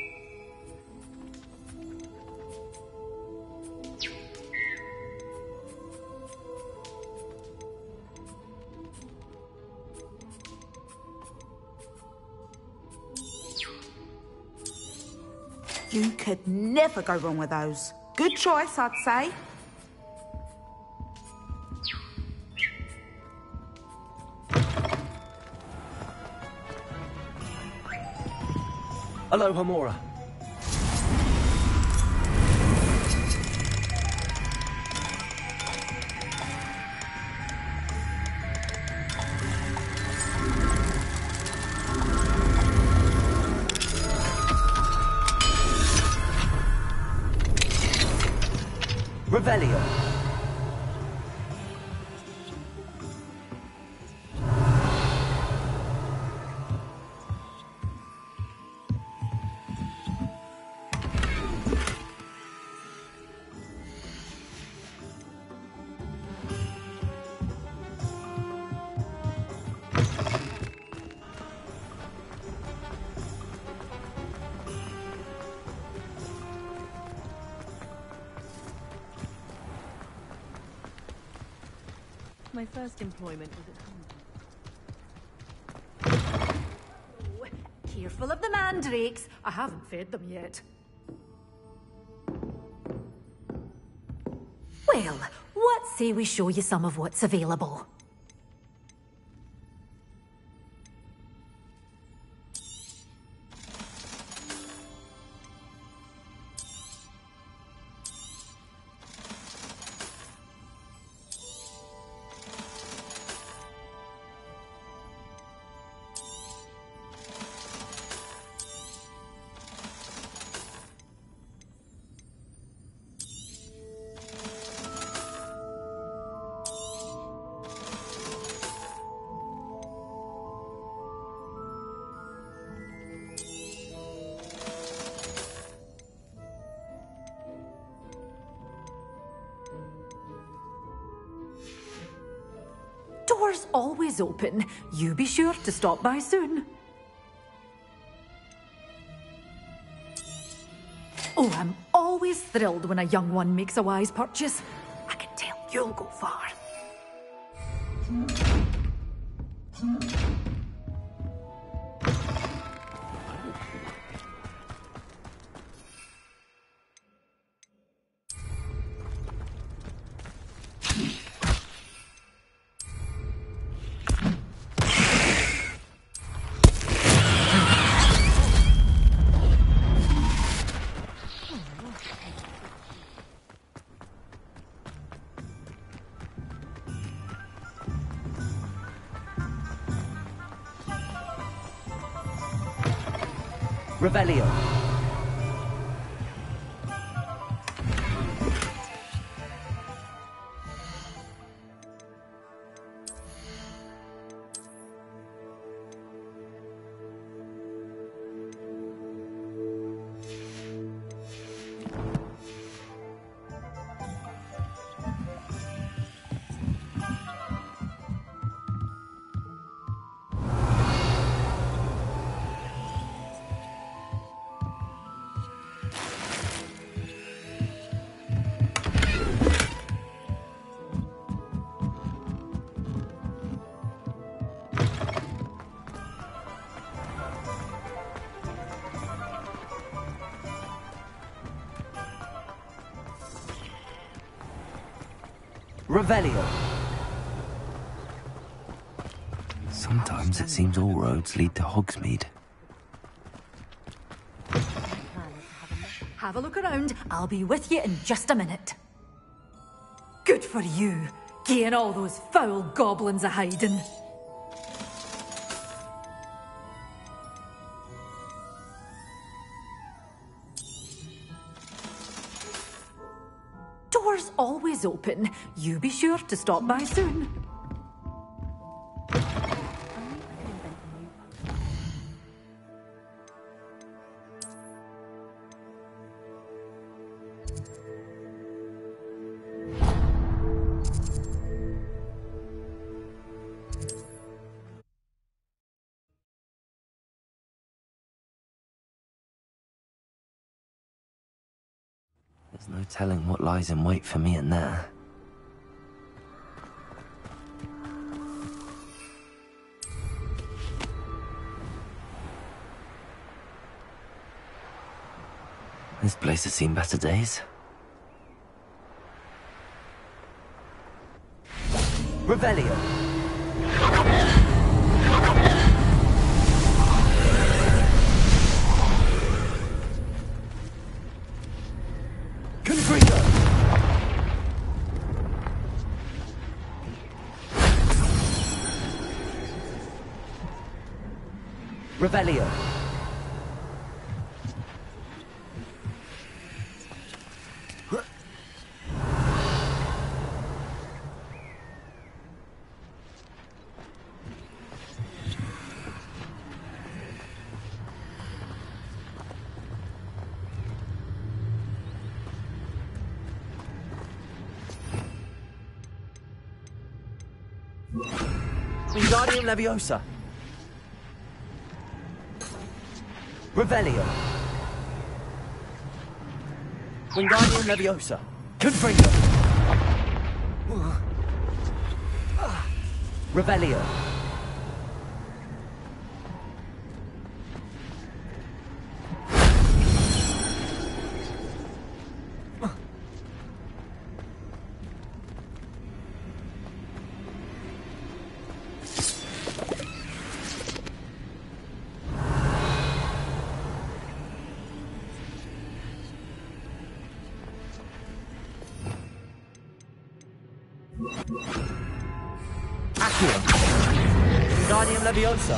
You could never go wrong with those. Good choice, I'd say. Hello, Hamora. Revelio. My first employment was at home. Oh, careful of the mandrakes. I haven't fed them yet. Well, what say we show you some of what's available? Doors always open. You be sure to stop by soon. Oh, I'm always thrilled when a young one makes a wise purchase. I can tell you'll go far. Revelio. Revelio. Sometimes it seems all roads lead to Hogsmeade. Have a look around. I'll be with you in just a minute. Good for you, getting all those foul goblins a-hiding. Doors always open. You be sure to stop by soon. There's no telling what lies in wait for me in there. This place has seen better days. Revelio. Revelio. Wingardium Leviosa. Revelio. Wingardium Leviosa. Confringo. Revelio. Accio. Wingardium Leviosa.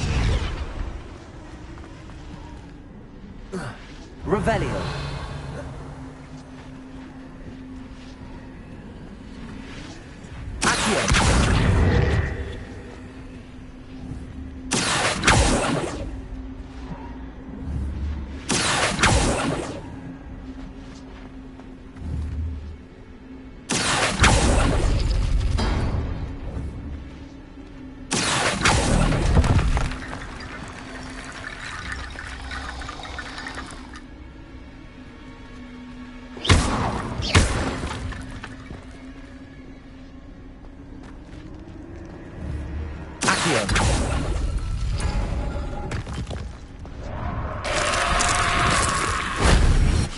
Revelio. Accio.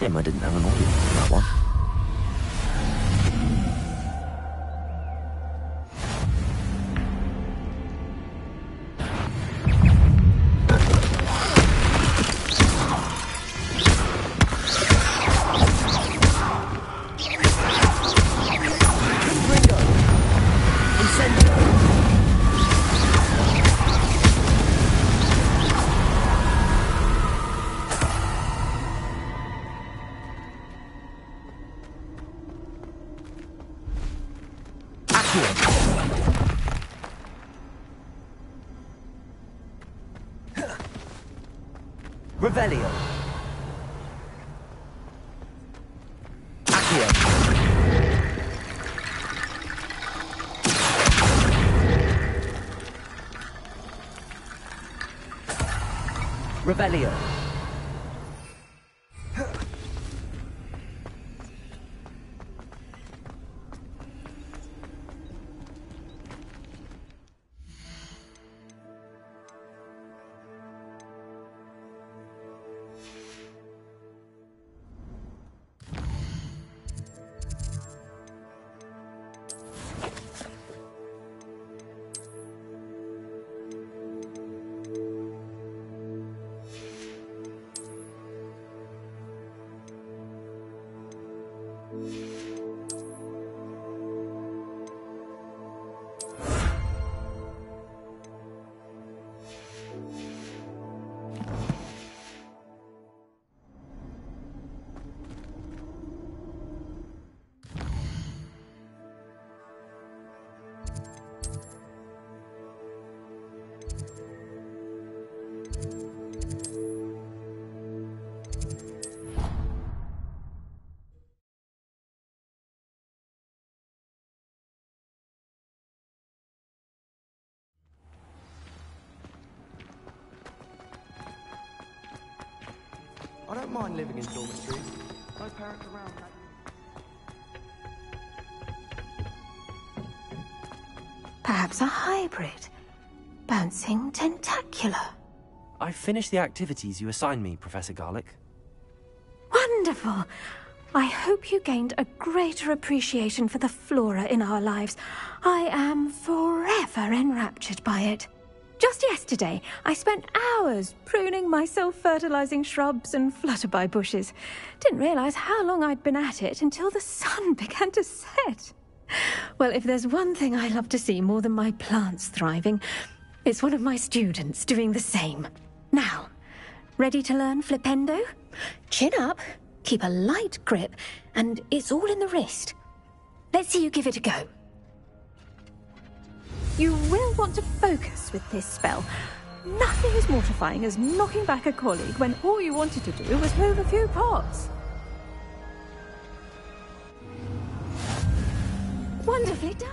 Shame I didn't have an audience for that one. Revelio. Accio. Revelio. I don't mind living in dormitories. No parents around. Perhaps a hybrid. Bouncing tentacular. I've finished the activities you assigned me, Professor Garlick. Wonderful. I hope you gained a greater appreciation for the flora in our lives. I am forever enraptured by it. Just yesterday, I spent hours pruning my self-fertilizing shrubs and flutterby bushes. Didn't realize how long I'd been at it until the sun began to set. Well, if there's one thing I love to see more than my plants thriving, it's one of my students doing the same. Now, ready to learn Flipendo? Chin up, keep a light grip, and it's all in the wrist. Let's see you give it a go. You will want to focus with this spell. Nothing as mortifying as knocking back a colleague when all you wanted to do was move a few pots. Wonderfully done.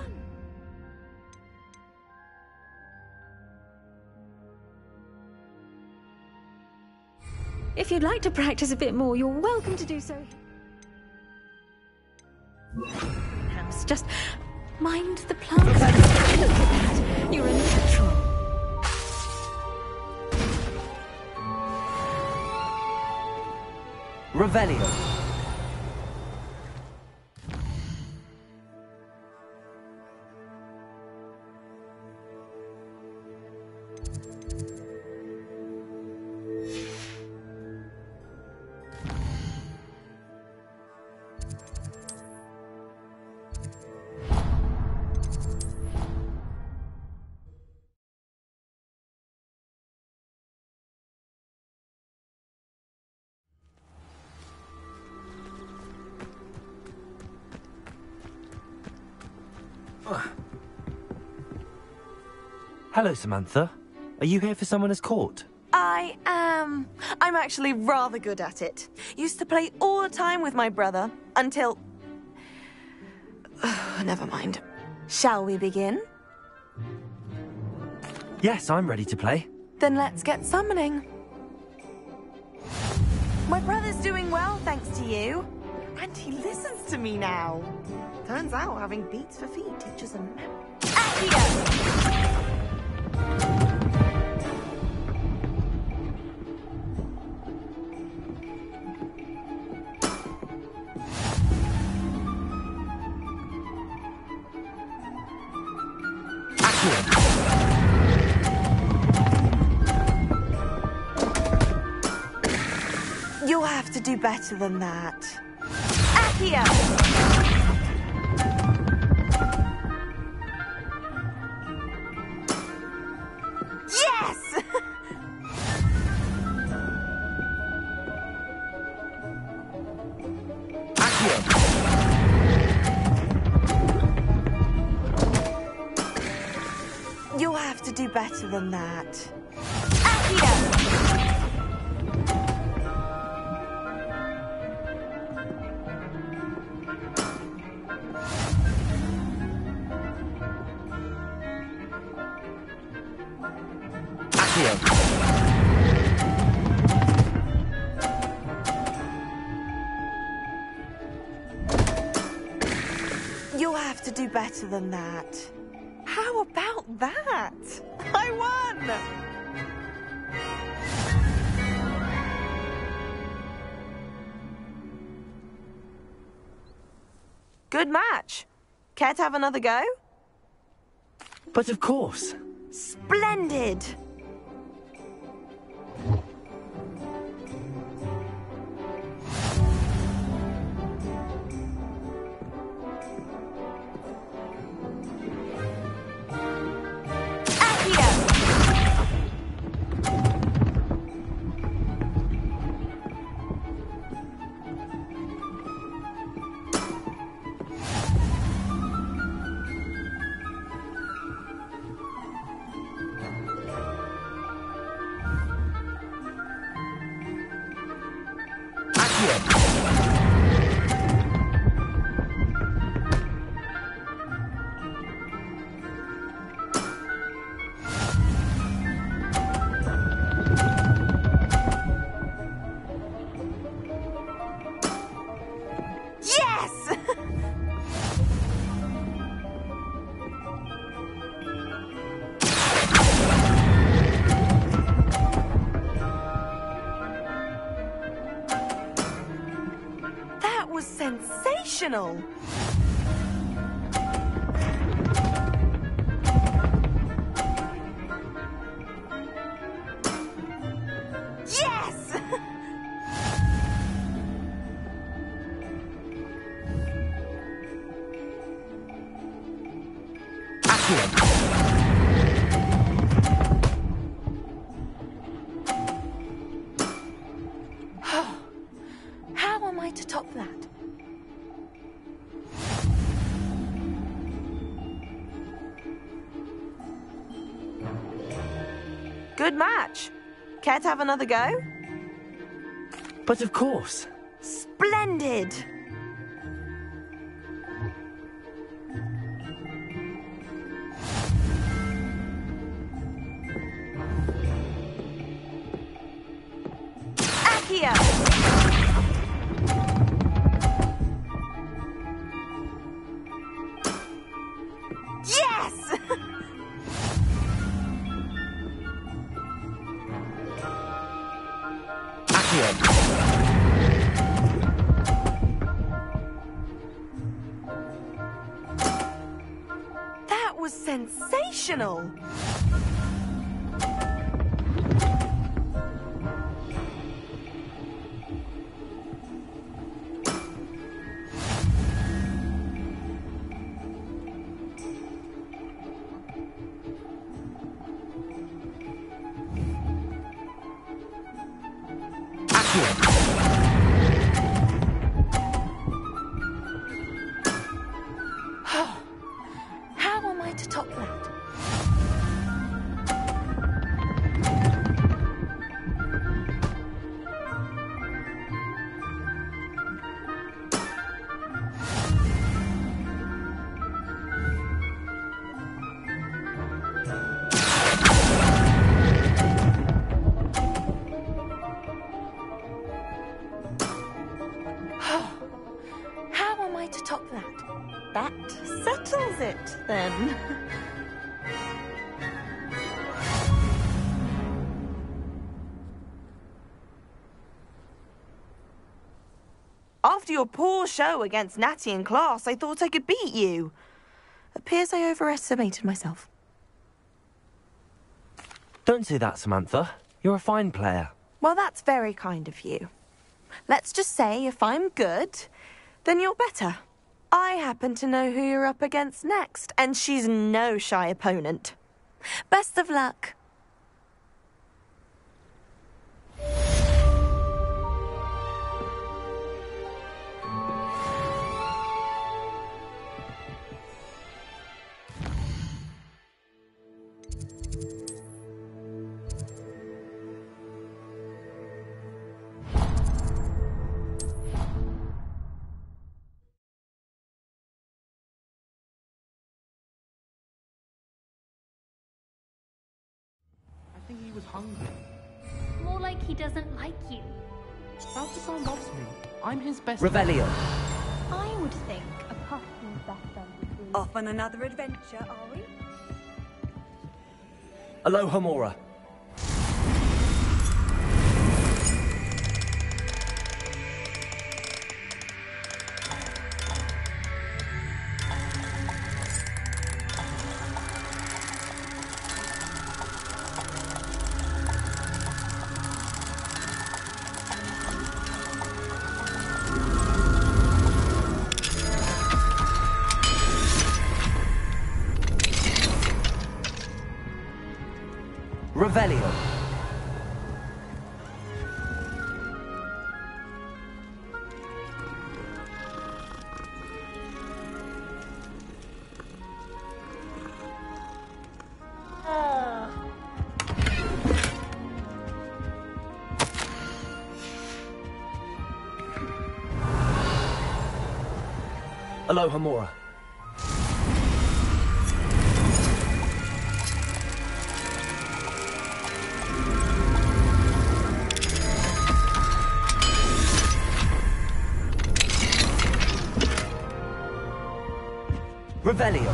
If you'd like to practice a bit more, you're welcome to do so. House, just mind the plants. Look at that. You're a natural. Revelio. Hello, Samantha. Are you here for Summoner's Court? I am. I'm actually rather good at it. Used to play all the time with my brother, until... never mind. Shall we begin? Yes, I'm ready to play. Then let's get summoning. My brother's doing well, thanks to you. And he listens to me now. Turns out having beats for feet teaches him... Accio! You'll have to do better than that. Accio! Yes! You'll have to do better than that. Accio! You'll have to do better than that. How about that? I won! Good match. Care to have another go? But of course. Splendid! Yes! That was sensational! Yes! How am I to top that? Good match. Care to have another go? But of course. Splendid! Accio! Yes! That was sensational! How am I to top that? How am I to top that? That settles it, then. After your poor show against Natty in class, I thought I could beat you. Appears I overestimated myself. Don't say that, Samantha. You're a fine player. Well, that's very kind of you. Let's just say if I'm good, then you're better. I happen to know who you're up against next, and she's no shy opponent. Best of luck. I think he was hungry. More like he doesn't like you. Balthazar loves me. I'm his best Revelio. I would think a person's best friend would be... Off on another adventure, are we? Alohomora. Revelio. Alohomora. Revelio.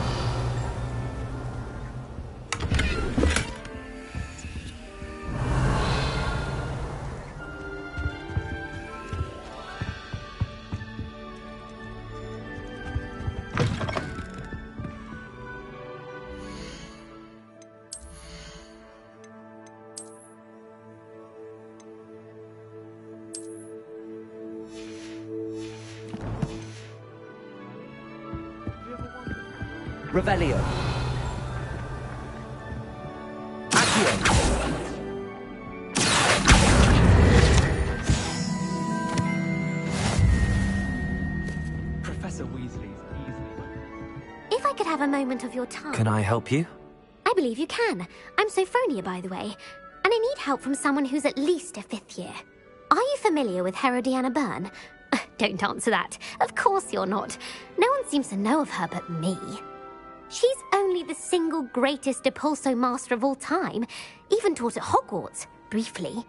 Revelio. Accio. Professor Weasley's easily. If I could have a moment of your time... Can I help you? I believe you can. I'm Sophronia, by the way, and I need help from someone who's at least a 5th year. Are you familiar with Herodiana Byrne? Don't answer that. Of course you're not. No one seems to know of her but me. She's only the single greatest Depulso master of all time, even taught at Hogwarts, briefly.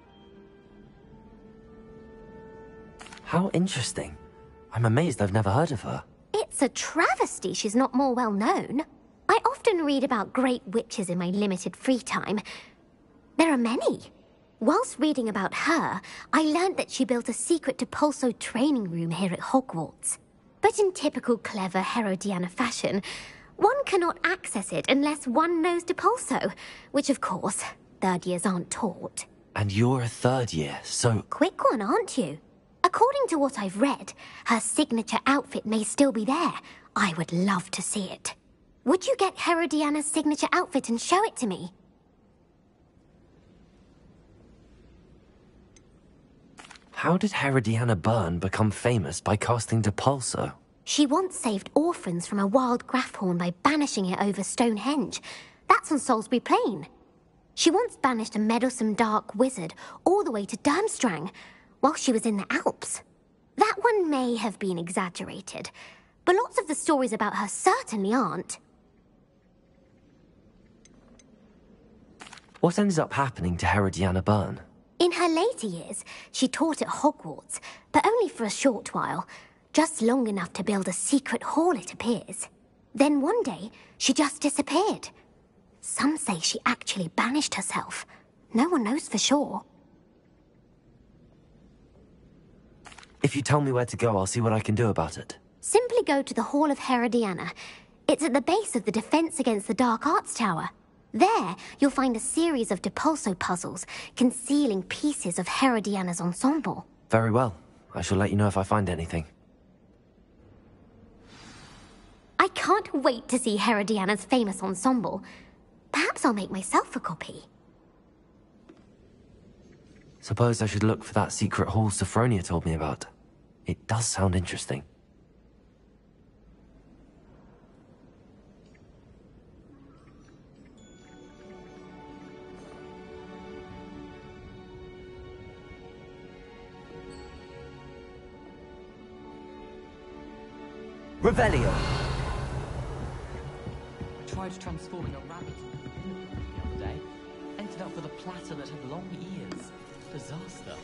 How interesting. I'm amazed I've never heard of her. It's a travesty she's not more well known. I often read about great witches in my limited free time. There are many. Whilst reading about her, I learned that she built a secret Depulso training room here at Hogwarts. But in typical clever Herodiana fashion, one cannot access it unless one knows Depulso, which of course, 3rd years aren't taught. And you're a 3rd year, so... Quick one, aren't you? According to what I've read, her signature outfit may still be there. I would love to see it. Would you get Herodiana's signature outfit and show it to me? How did Herodiana Byrne become famous by casting Depulso? She once saved orphans from a wild Grafhorn by banishing it over Stonehenge. That's on Salisbury Plain. She once banished a meddlesome dark wizard all the way to Durmstrang, while she was in the Alps. That one may have been exaggerated, but lots of the stories about her certainly aren't. What ended up happening to Herodiana Byrne? In her later years, she taught at Hogwarts, but only for a short while. Just long enough to build a secret hall, it appears. Then one day, she just disappeared. Some say she actually banished herself. No one knows for sure. If you tell me where to go, I'll see what I can do about it. Simply go to the Hall of Herodiana. It's at the base of the Defense Against the Dark Arts Tower. There, you'll find a series of Depulso puzzles concealing pieces of Herodiana's ensemble. Very well. I shall let you know if I find anything. I can't wait to see Herodiana's famous ensemble. Perhaps I'll make myself a copy. Suppose I should look for that secret hall Sophronia told me about. It does sound interesting. Revelio! Tried transforming a rabbit the other day. Ended up with a platter that had long ears. Disaster.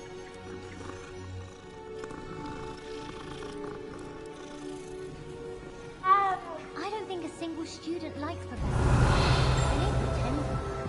I don't think a single student likes Professor. They may pretend.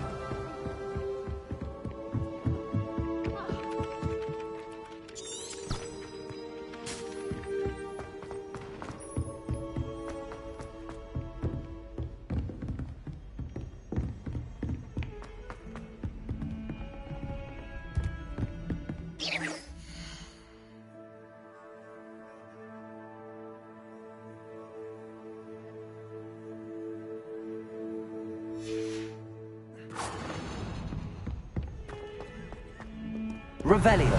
Revelio!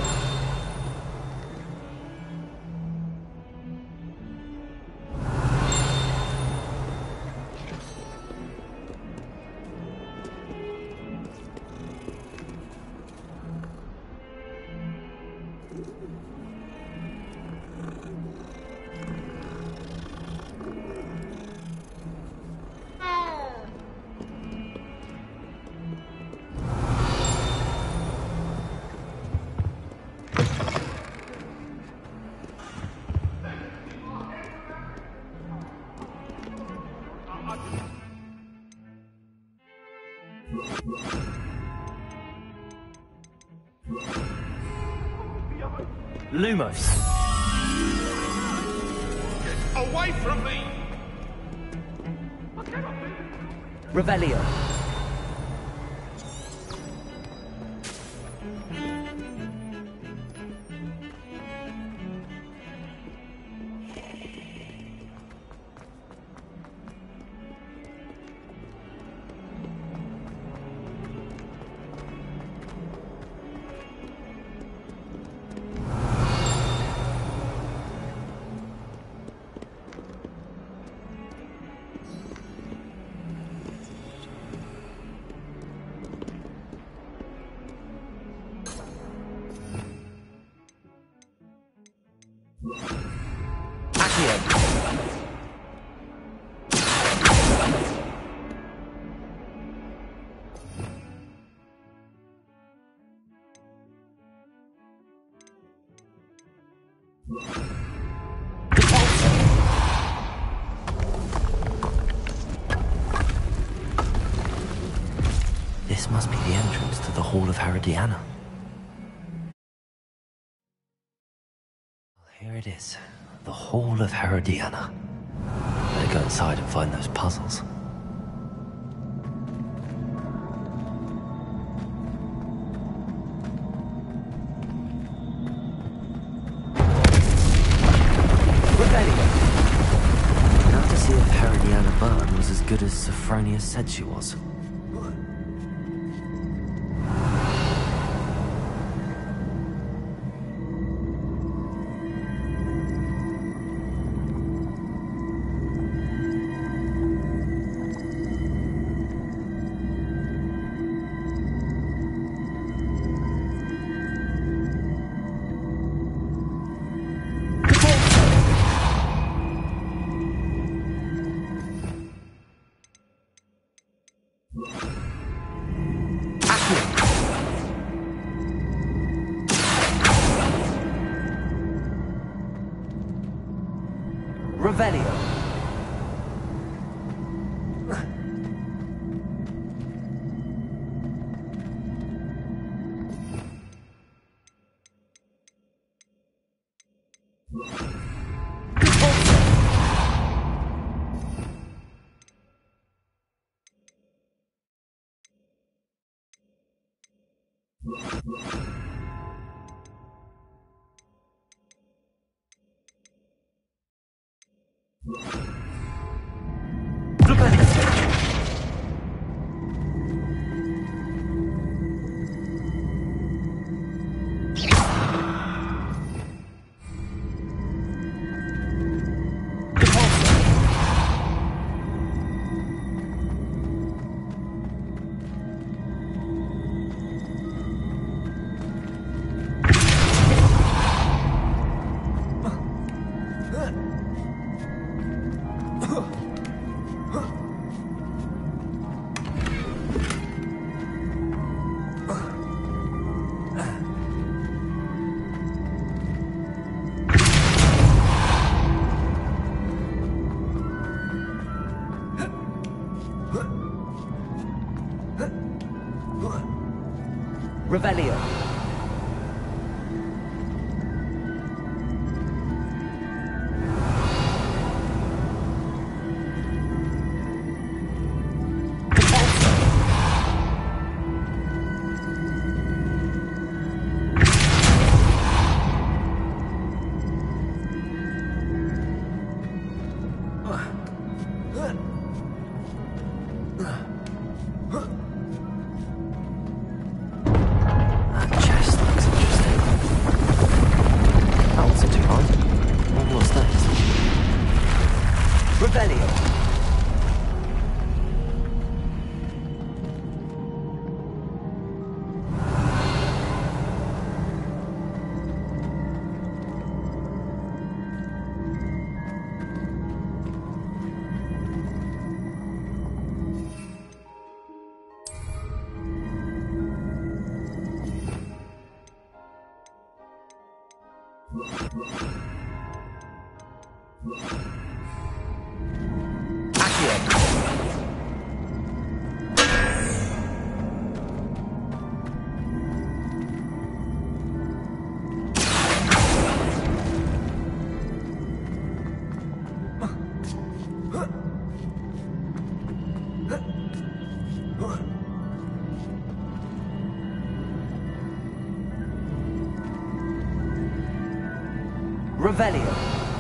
Lumos! Get away from me! Revelio! This must be the entrance to the Hall of Herodiana. Well, here it is. The Hall of Herodiana. Better go inside and find those puzzles. Now to see if Herodiana Byrne was as good as Sophronia said she was. Revelio. Revelio. Revelio.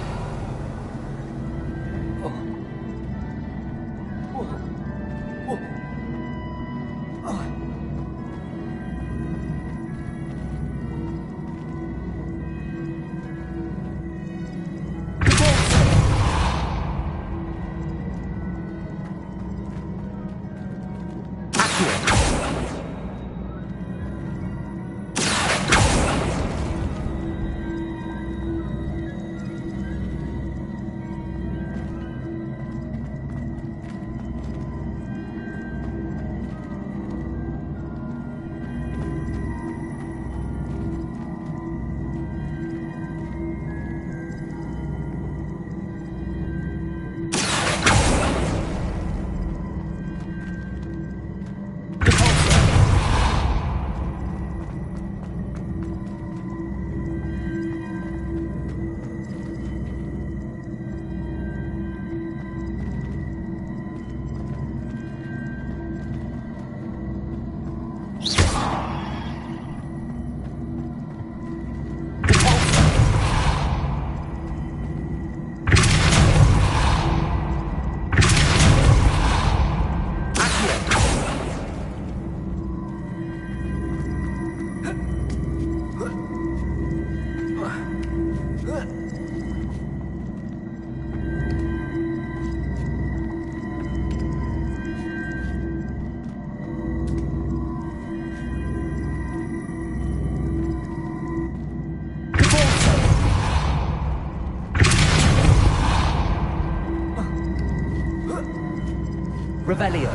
Revelio.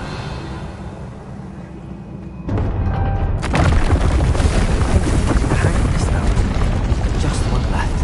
Just one left.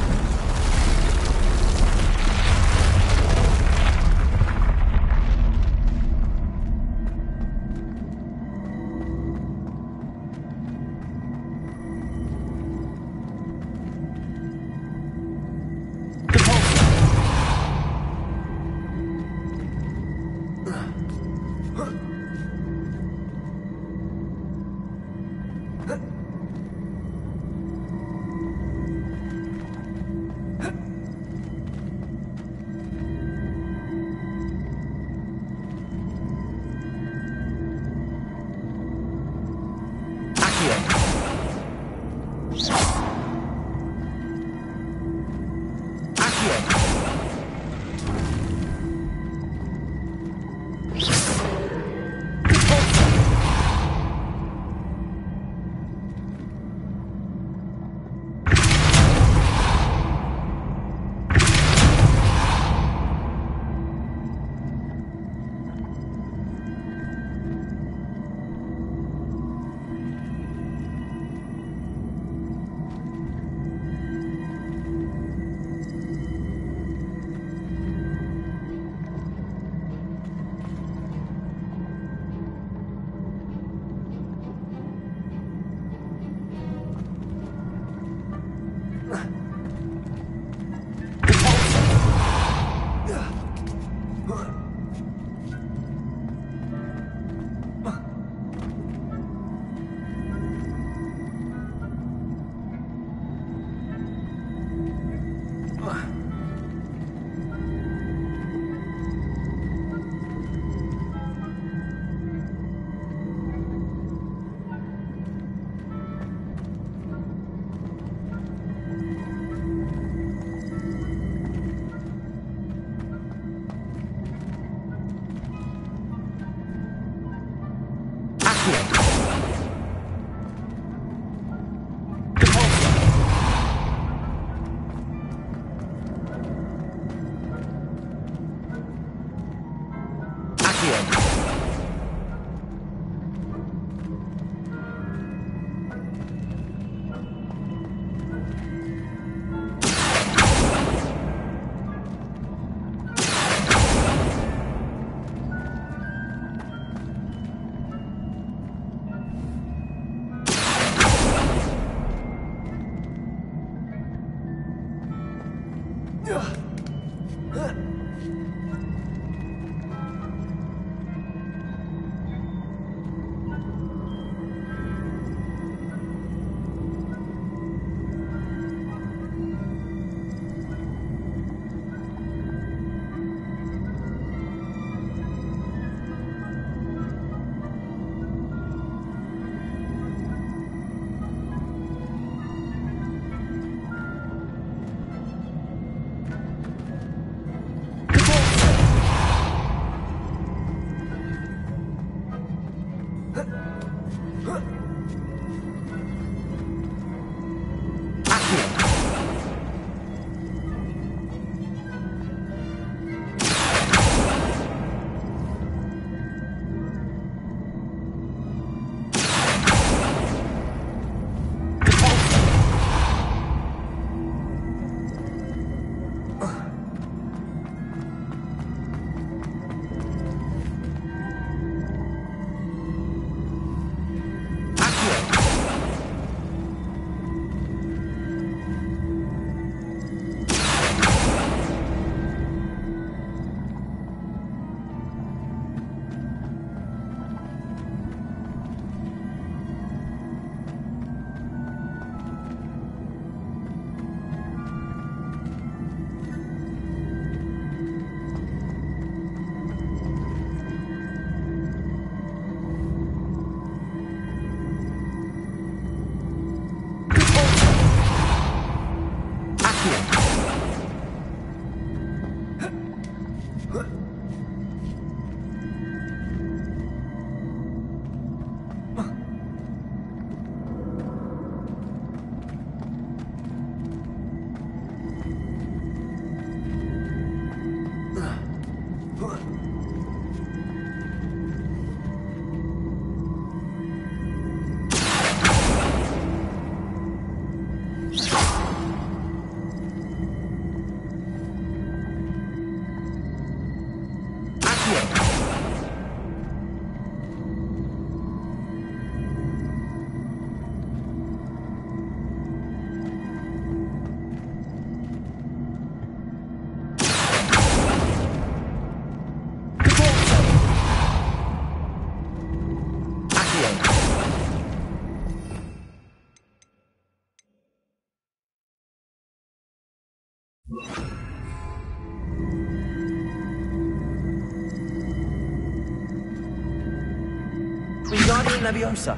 Wingardium Leviosa.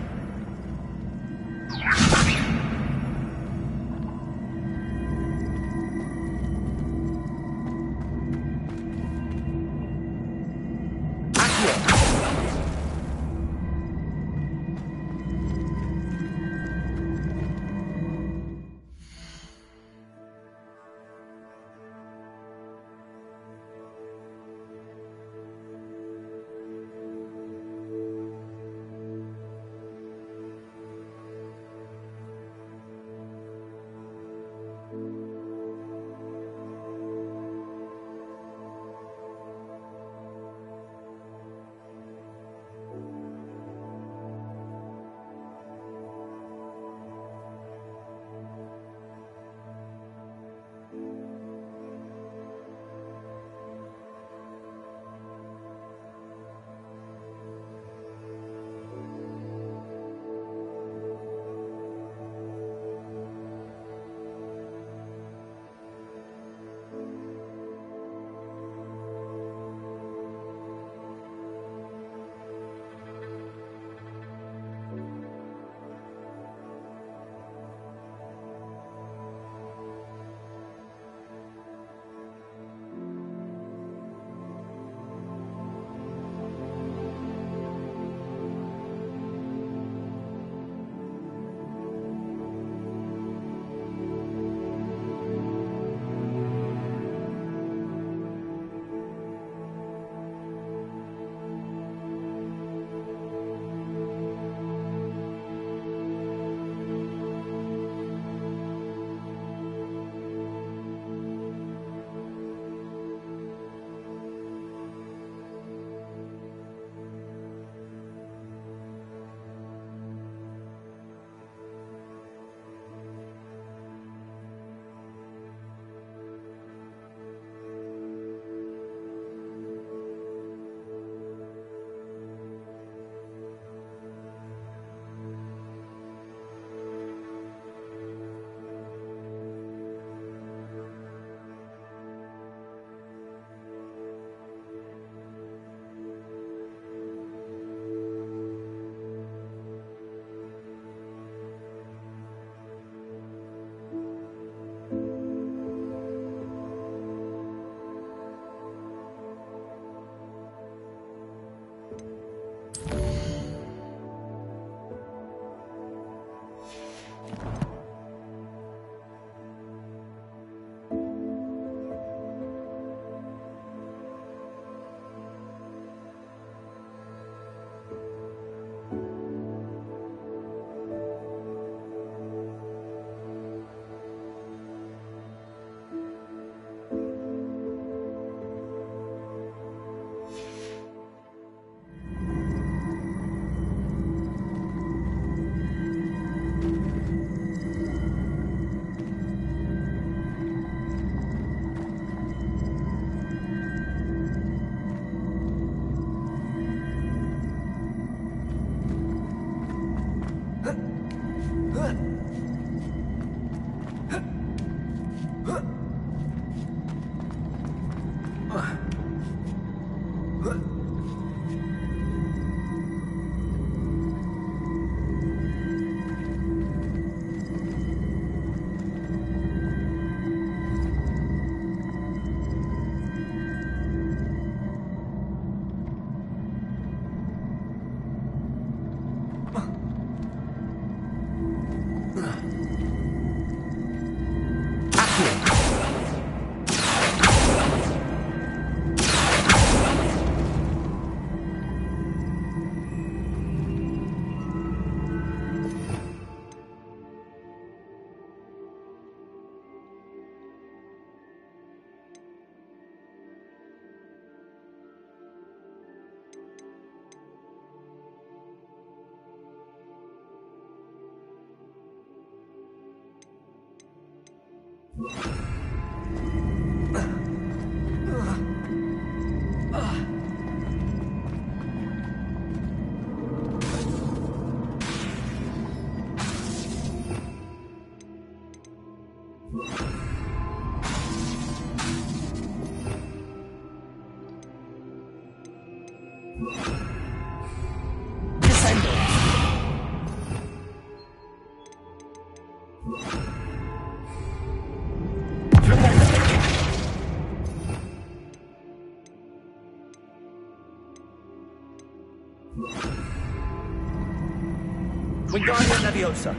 Wingardium Leviosa.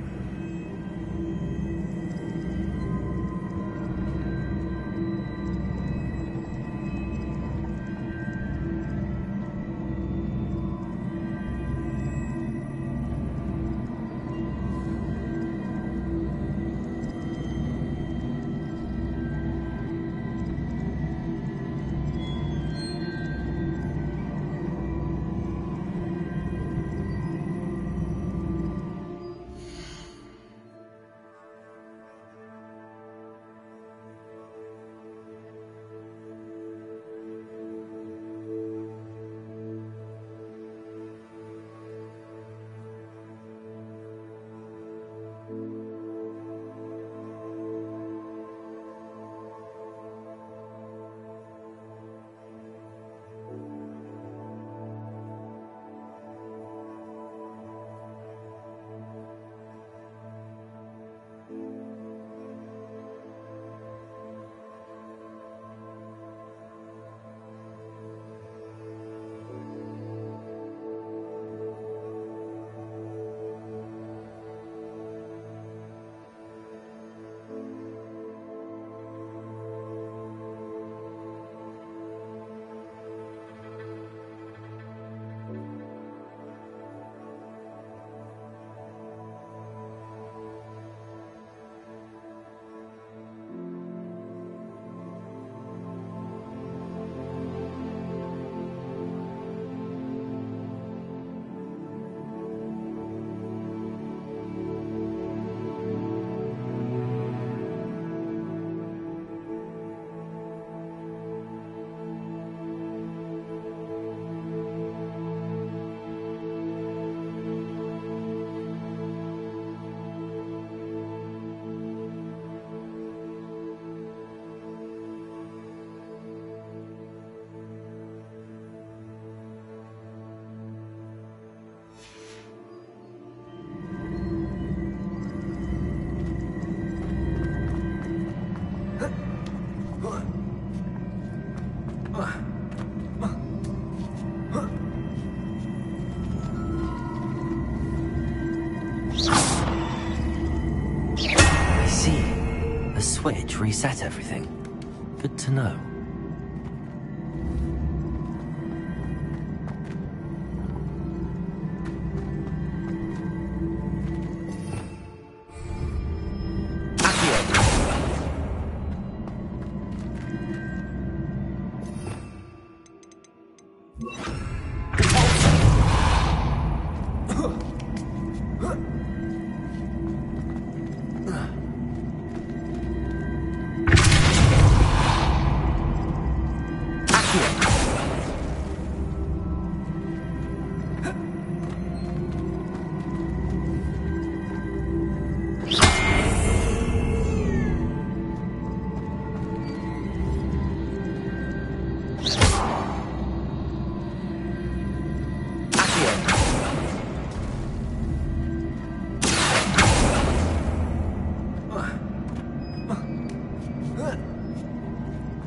Switch reset everything. Good to know.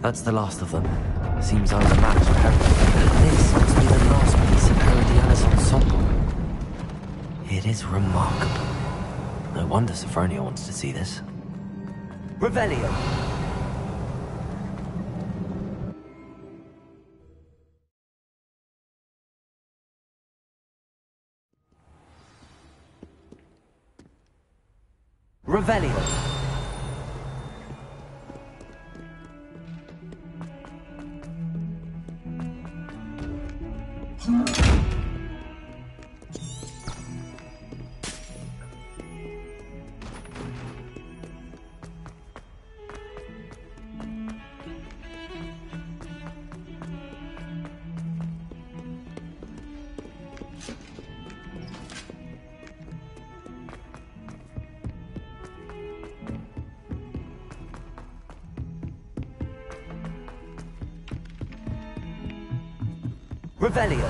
That's the last of them. Seems I'm the match for Herodiana. This must be the last piece of Herodiana's ensemble. It is remarkable. No wonder Sophronia wants to see this. Revelio! Revelio! Revelio!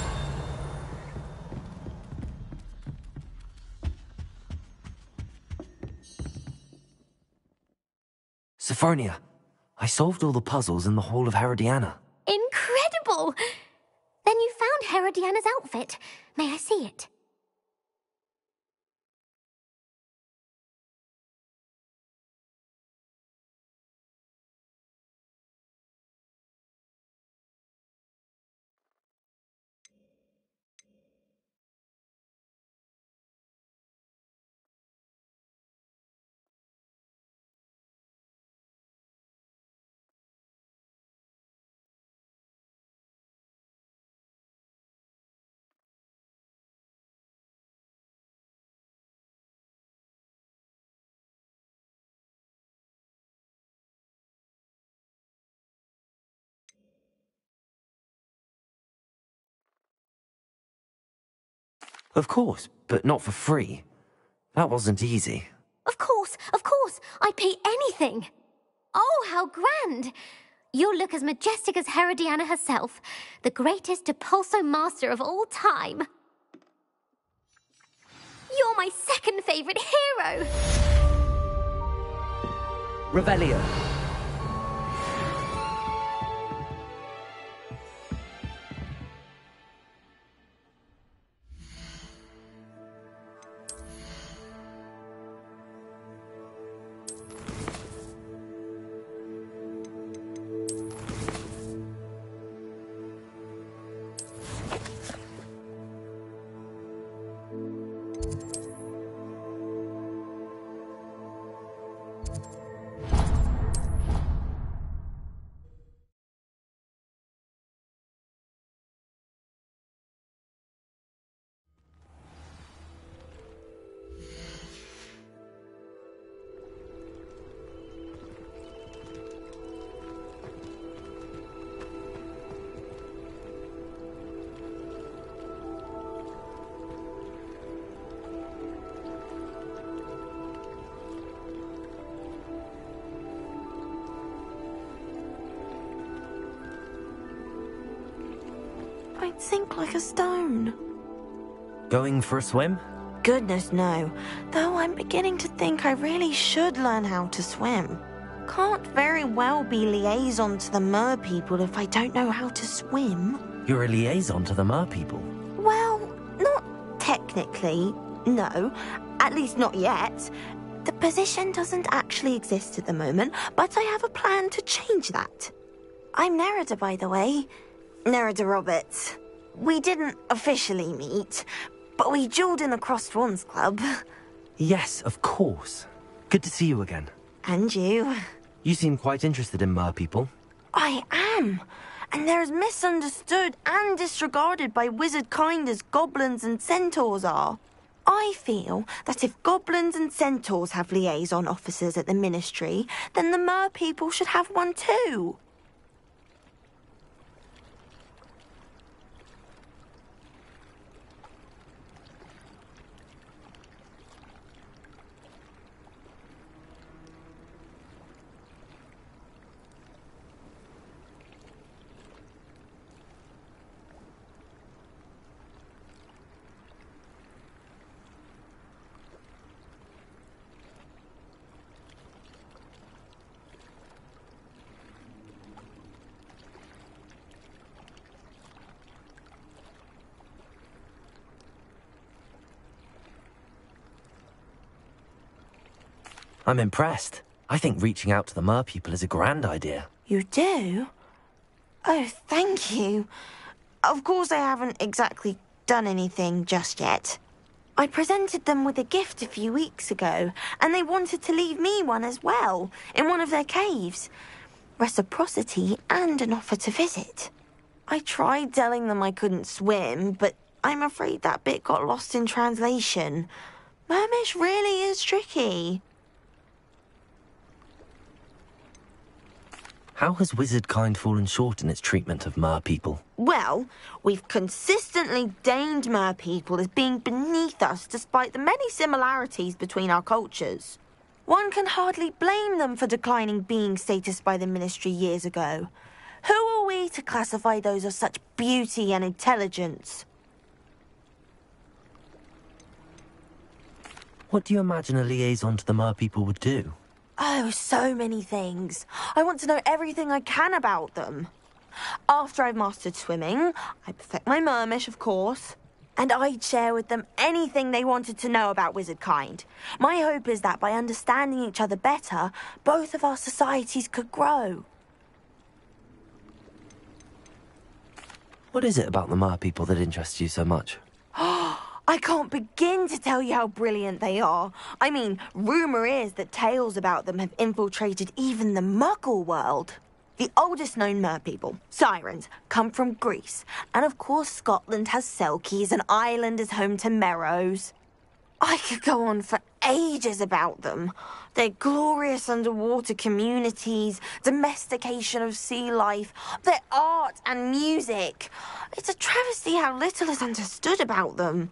Sophronia, I solved all the puzzles in the Hall of Herodiana. Incredible! Then you found Herodiana's outfit. May I see it? Of course, but not for free. That wasn't easy. Of course, I'd pay anything. Oh, how grand! You'll look as majestic as Herodiana herself, the greatest Depulso master of all time. You're my second favorite hero! Revelio! I'd sink like a stone. Going for a swim? Goodness, no. Though I'm beginning to think I really should learn how to swim. Can't very well be liaison to the mer people if I don't know how to swim. You're a liaison to the mer people. Well, not technically, no. At least not yet. The position doesn't actually exist at the moment, but I have a plan to change that. I'm Nerida, by the way. Nerida Roberts. We didn't officially meet, but we duelled in the Crossed Wands Club. Yes, of course. Good to see you again. And you. You seem quite interested in mer people. I am. And they're as misunderstood and disregarded by wizard kind as goblins and centaurs are. I feel that if goblins and centaurs have liaison officers at the Ministry, then the mer people should have one too. I'm impressed. I think reaching out to the mer people is a grand idea. You do? Oh, thank you. Of course I haven't exactly done anything just yet. I presented them with a gift a few weeks ago, and they wanted to leave me one as well, in one of their caves. Reciprocity and an offer to visit. I tried telling them I couldn't swim, but I'm afraid that bit got lost in translation. Mermish really is tricky. How has wizardkind fallen short in its treatment of mer people? Well, we've consistently deemed mer people as being beneath us despite the many similarities between our cultures. One can hardly blame them for declining being status by the Ministry years ago. Who are we to classify those of such beauty and intelligence? What do you imagine a liaison to the mer people would do? Oh, so many things. I want to know everything I can about them. After I've mastered swimming, I perfect my mermish, of course, and I'd share with them anything they wanted to know about wizardkind. My hope is that by understanding each other better, both of our societies could grow. What is it about the mer people that interests you so much? I can't begin to tell you how brilliant they are. I mean, rumour is that tales about them have infiltrated even the Muggle world. The oldest known mer people, sirens, come from Greece. And of course Scotland has Selkies and Ireland is home to Merrows. I could go on for ages about them. Their glorious underwater communities, domestication of sea life, their art and music. It's a travesty how little is understood about them.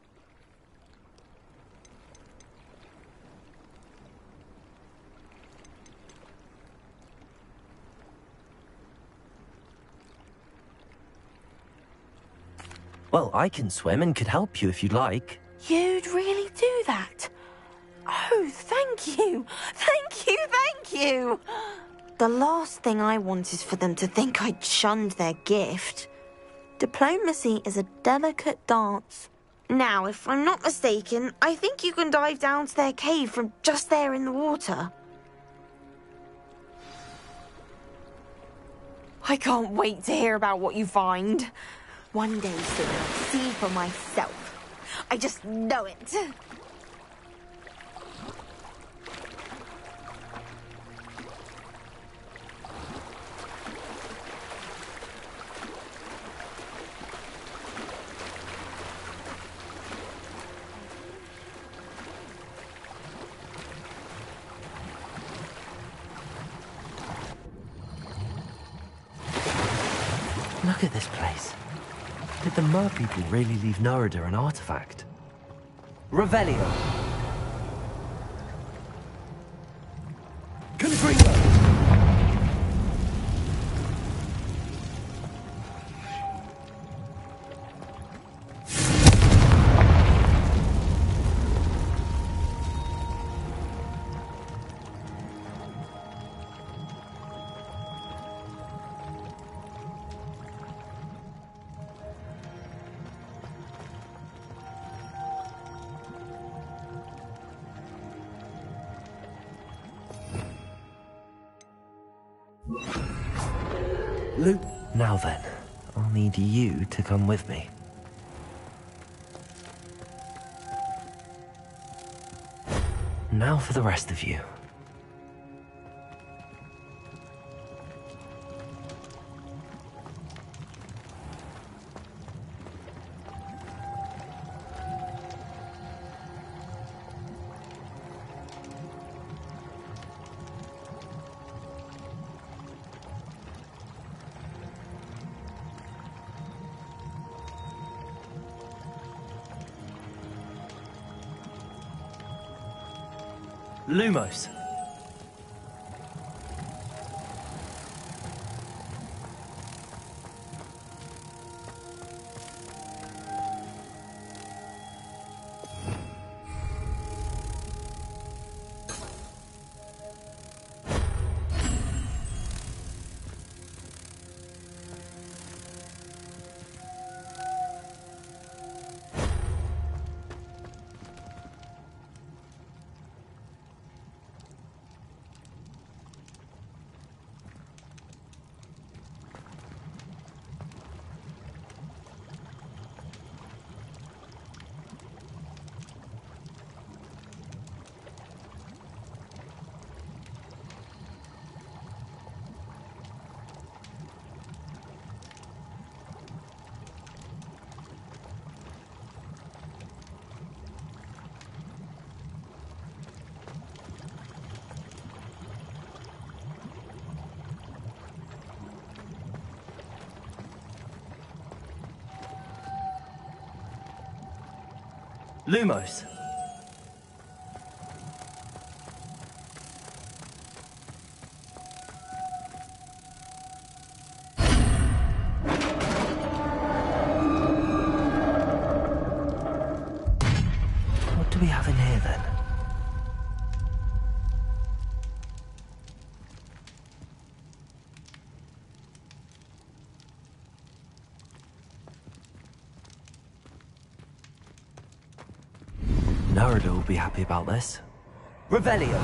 Well, I can swim and could help you if you'd like. You'd really do that? Oh, thank you. Thank you, thank you. The last thing I want is for them to think I'd shunned their gift. Diplomacy is a delicate dance. Now, if I'm not mistaken, I think you can dive down to their cave from just there in the water. I can't wait to hear about what you find. One day soon I'll see for myself. I just know it. Look at this place. Did the mer people really leave Norada an artifact? Revelio! Confringo! Luke. Now then, I'll need you to come with me. Now for the rest of you. Lumos. Lumos. What do we have in here, then? Narada will be happy about this. Revelio.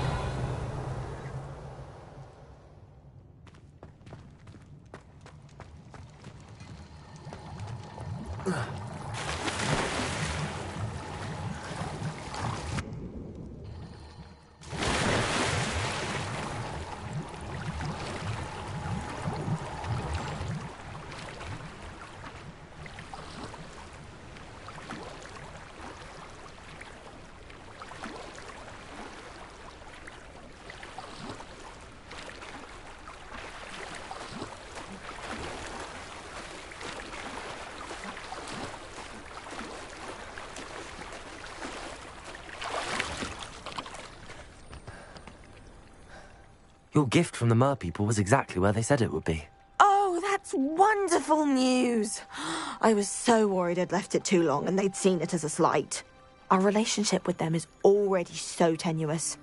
Your gift from the Mer people was exactly where they said it would be. Oh, that's wonderful news. I was so worried I'd left it too long and they'd seen it as a slight. Our relationship with them is already so tenuous.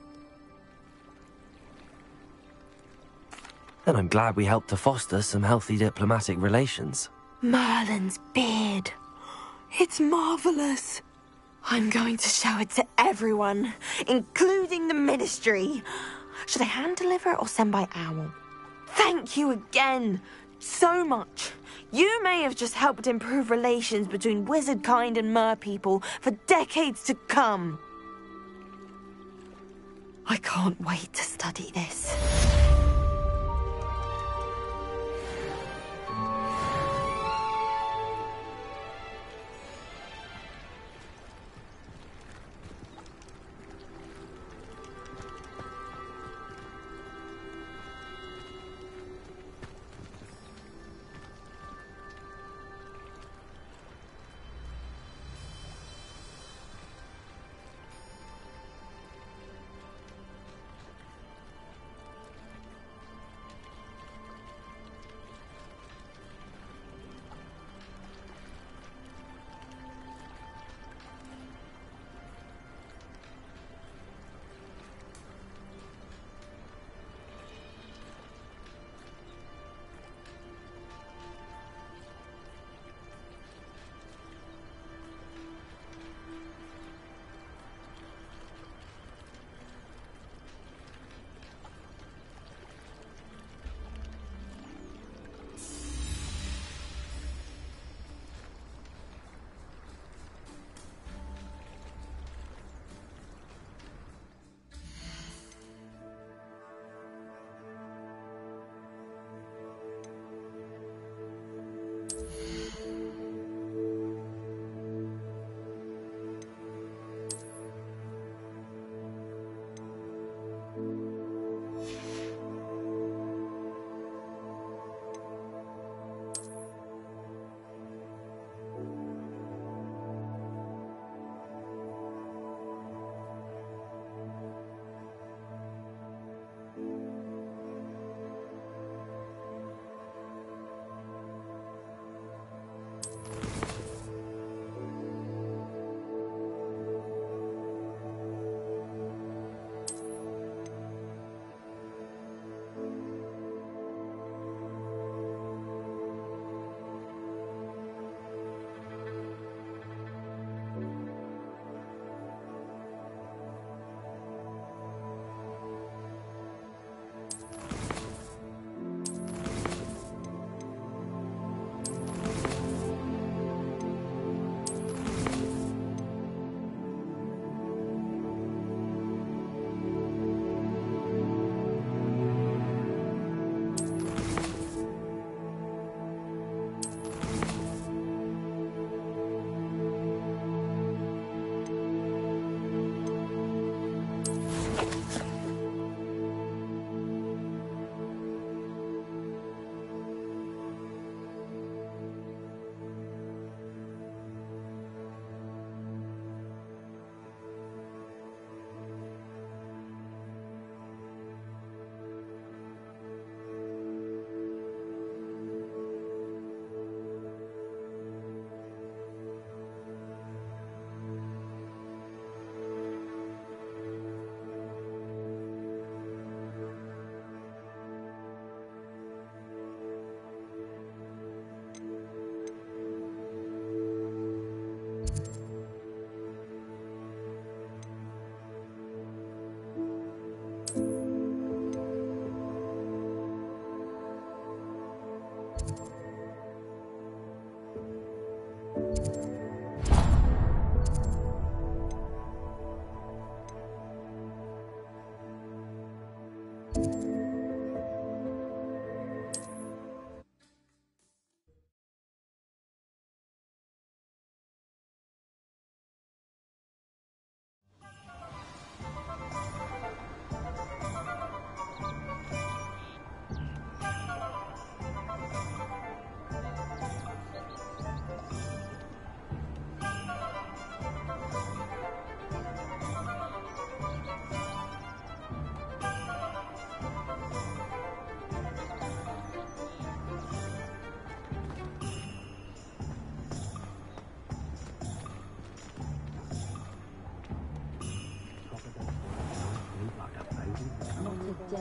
Then I'm glad we helped to foster some healthy diplomatic relations. Merlin's beard. It's marvellous. I'm going to show it to everyone, including the Ministry. Should I hand deliver it or send by owl? Thank you again so much. You may have just helped improve relations between wizard kind and mer people for decades to come. I can't wait to study this.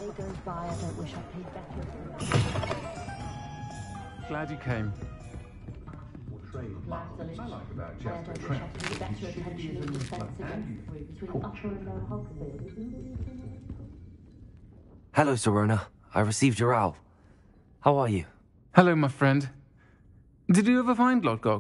Glad you came. Hello, Sirona. I received your owl. How are you? Hello, my friend. Did you ever find Lodgok?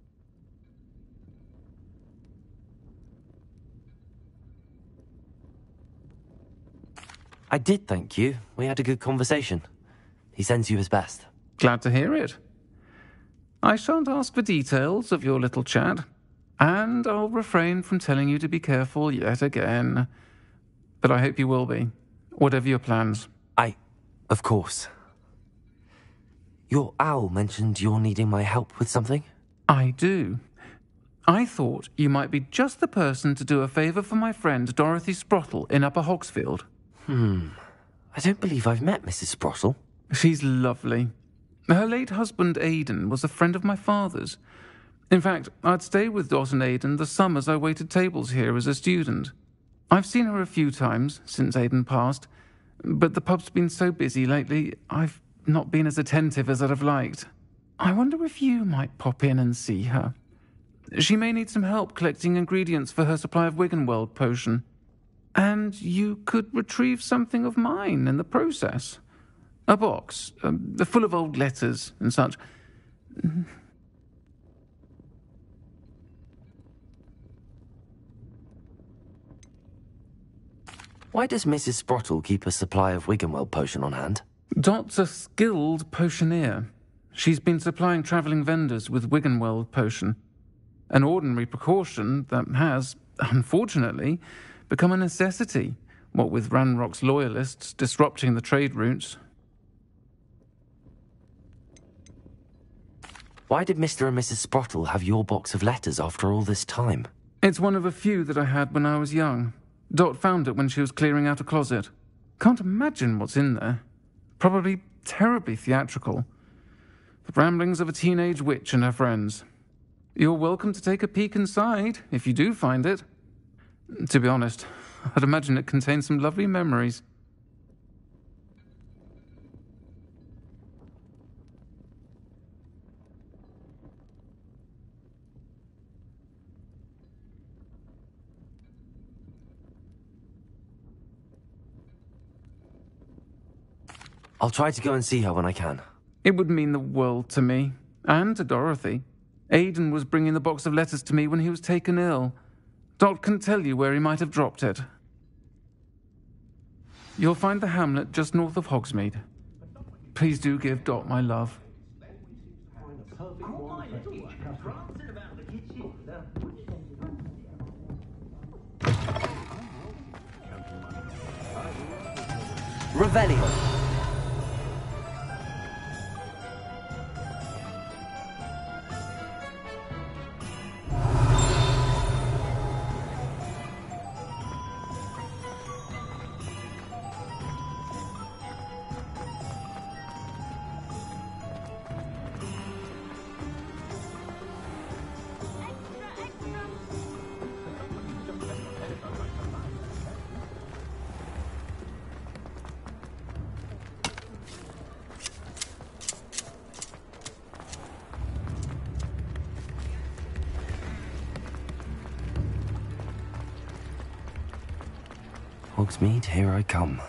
I did, thank you. We had a good conversation. He sends you his best. Glad to hear it. I shan't ask for details of your little chat, and I'll refrain from telling you to be careful yet again. But I hope you will be, whatever your plans. Of course. Your owl mentioned you're needing my help with something? I do. I thought you might be just the person to do a favour for my friend Dorothy Sprottle in Upper Hogsfield. I don't believe I've met Mrs. Sprottle. She's lovely. Her late husband Aidan was a friend of my father's. In fact, I'd stay with Dot and Aidan the summers I waited tables here as a student. I've seen her a few times since Aidan passed, but the pub's been so busy lately, I've not been as attentive as I'd have liked. I wonder if you might pop in and see her. She may need some help collecting ingredients for her supply of Wiggenweld potion. And you could retrieve something of mine in the process. A box, full of old letters and such. Why does Mrs. Sprottle keep a supply of Wiggenweld potion on hand? Dot's a skilled potioneer. She's been supplying travelling vendors with Wiggenweld potion. An ordinary precaution that has, unfortunately, become a necessity, what with Ranrock's loyalists disrupting the trade routes. Why did Mr. and Mrs. Sprottle have your box of letters after all this time? It's one of a few that I had when I was young. Dot found it when she was clearing out a closet. Can't imagine what's in there. Probably terribly theatrical. The ramblings of a teenage witch and her friends. You're welcome to take a peek inside, if you do find it. To be honest, I'd imagine it contains some lovely memories. I'll try to go and see her when I can. It would mean the world to me, and to Dorothy. Aidan was bringing the box of letters to me when he was taken ill. Dot can tell you where he might have dropped it. You'll find the hamlet just north of Hogsmeade. Please do give Dot my love. Revelio. Hogsmeade, here I come.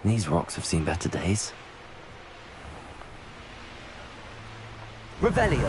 These rocks have seen better days. Revelio!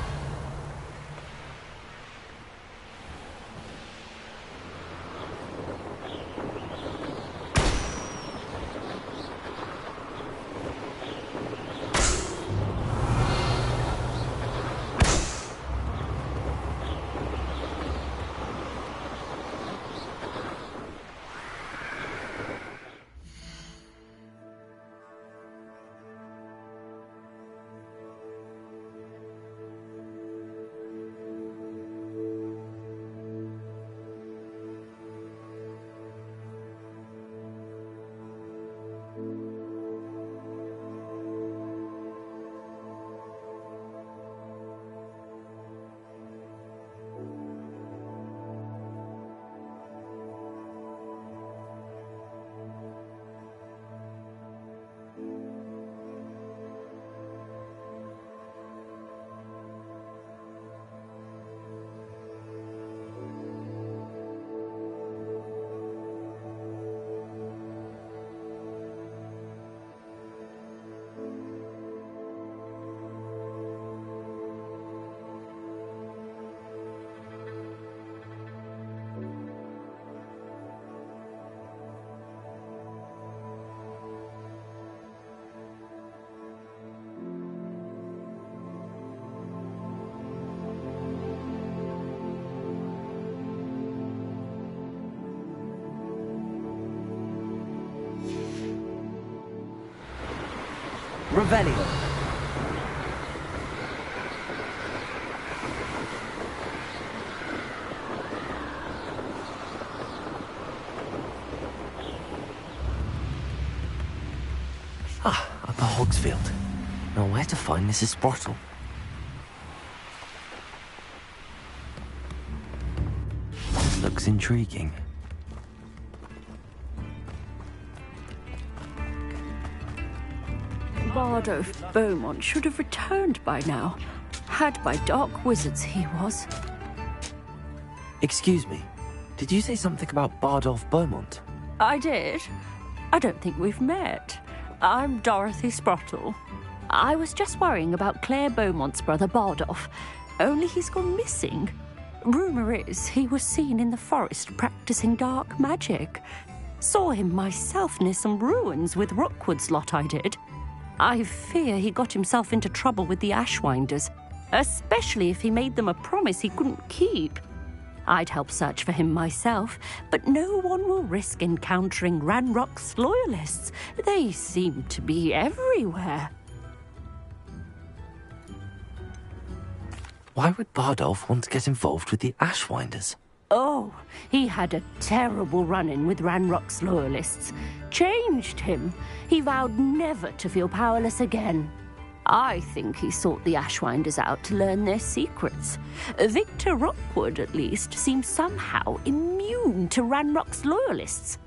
Revelio. Ah, Upper Hogsfield. Now where to find Mrs. Sprottle? Looks intriguing. Bardolph Beaumont should have returned by now. Had by dark wizards he was. Excuse me, did you say something about Bardolph Beaumont? I did. I don't think we've met. I'm Dorothy Sprottle. I was just worrying about Claire Beaumont's brother Bardolph, only he's gone missing. Rumour is he was seen in the forest practicing dark magic. Saw him myself near some ruins with Rookwood's lot I did. I fear he got himself into trouble with the Ashwinders, especially if he made them a promise he couldn't keep. I'd help search for him myself, but no one will risk encountering Ranrock's loyalists. They seem to be everywhere. Why would Bardolph want to get involved with the Ashwinders? Oh, he had a terrible run-in with Ranrock's loyalists. Changed him. He vowed never to feel powerless again. I think he sought the Ashwinders out to learn their secrets. Victor Rookwood, at least, seems somehow immune to Ranrock's loyalists.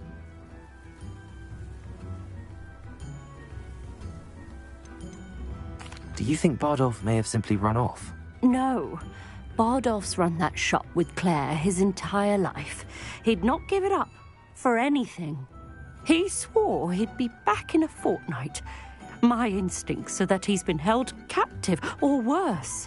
Do you think Bardolph may have simply run off? No. Bardolph's run that shop with Claire his entire life. He'd not give it up for anything. He swore he'd be back in a fortnight. My instincts are that he's been held captive, or worse.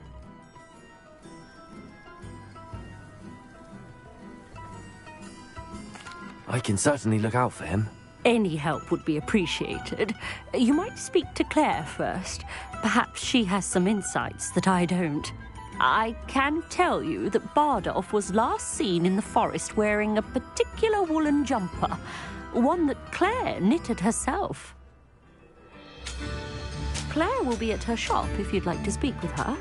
I can certainly look out for him. Any help would be appreciated. You might speak to Claire first. Perhaps she has some insights that I don't. I can tell you that Bardolph was last seen in the forest wearing a particular woolen jumper, one that Claire knitted herself. Claire will be at her shop if you'd like to speak with her.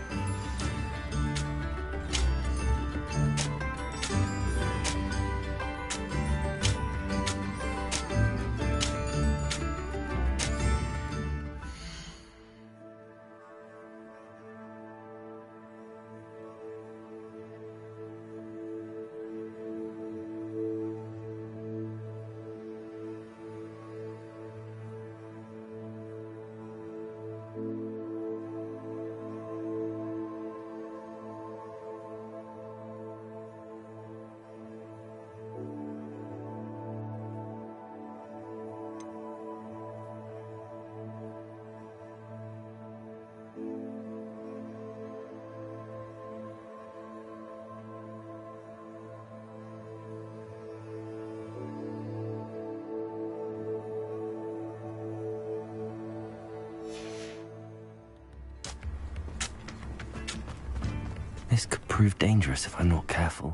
This could prove dangerous if I'm not careful.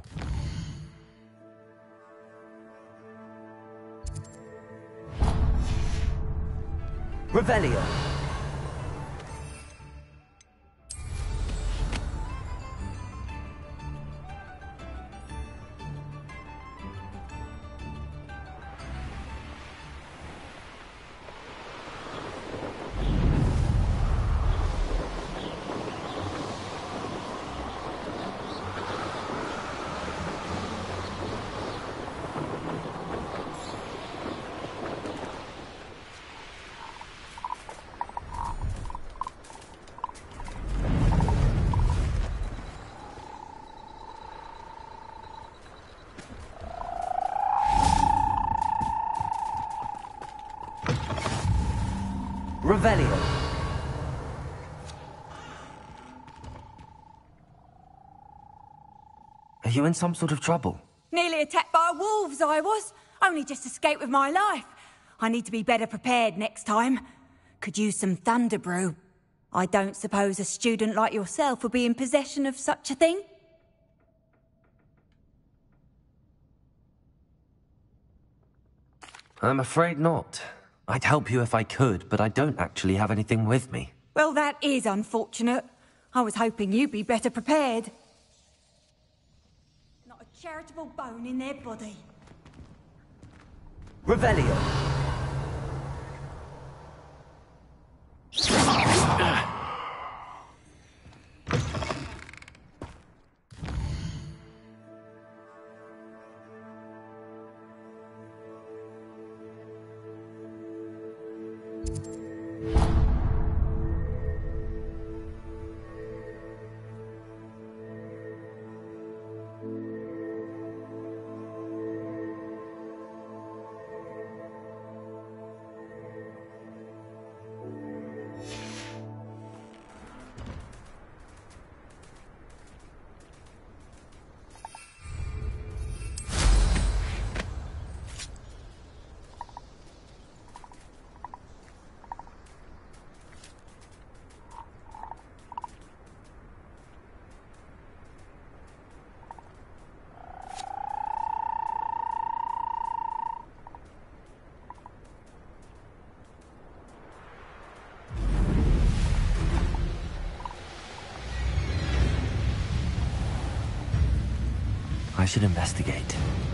Revelio! Revelio. Are you in some sort of trouble? Nearly attacked by wolves, I was. Only just escaped with my life. I need to be better prepared next time. Could use some thunder brew. I don't suppose a student like yourself would be in possession of such a thing? I'm afraid not. I'd help you if I could, but I don't actually have anything with me. Well, that is unfortunate. I was hoping you'd be better prepared. Not a charitable bone in their body. Revelio. I should investigate.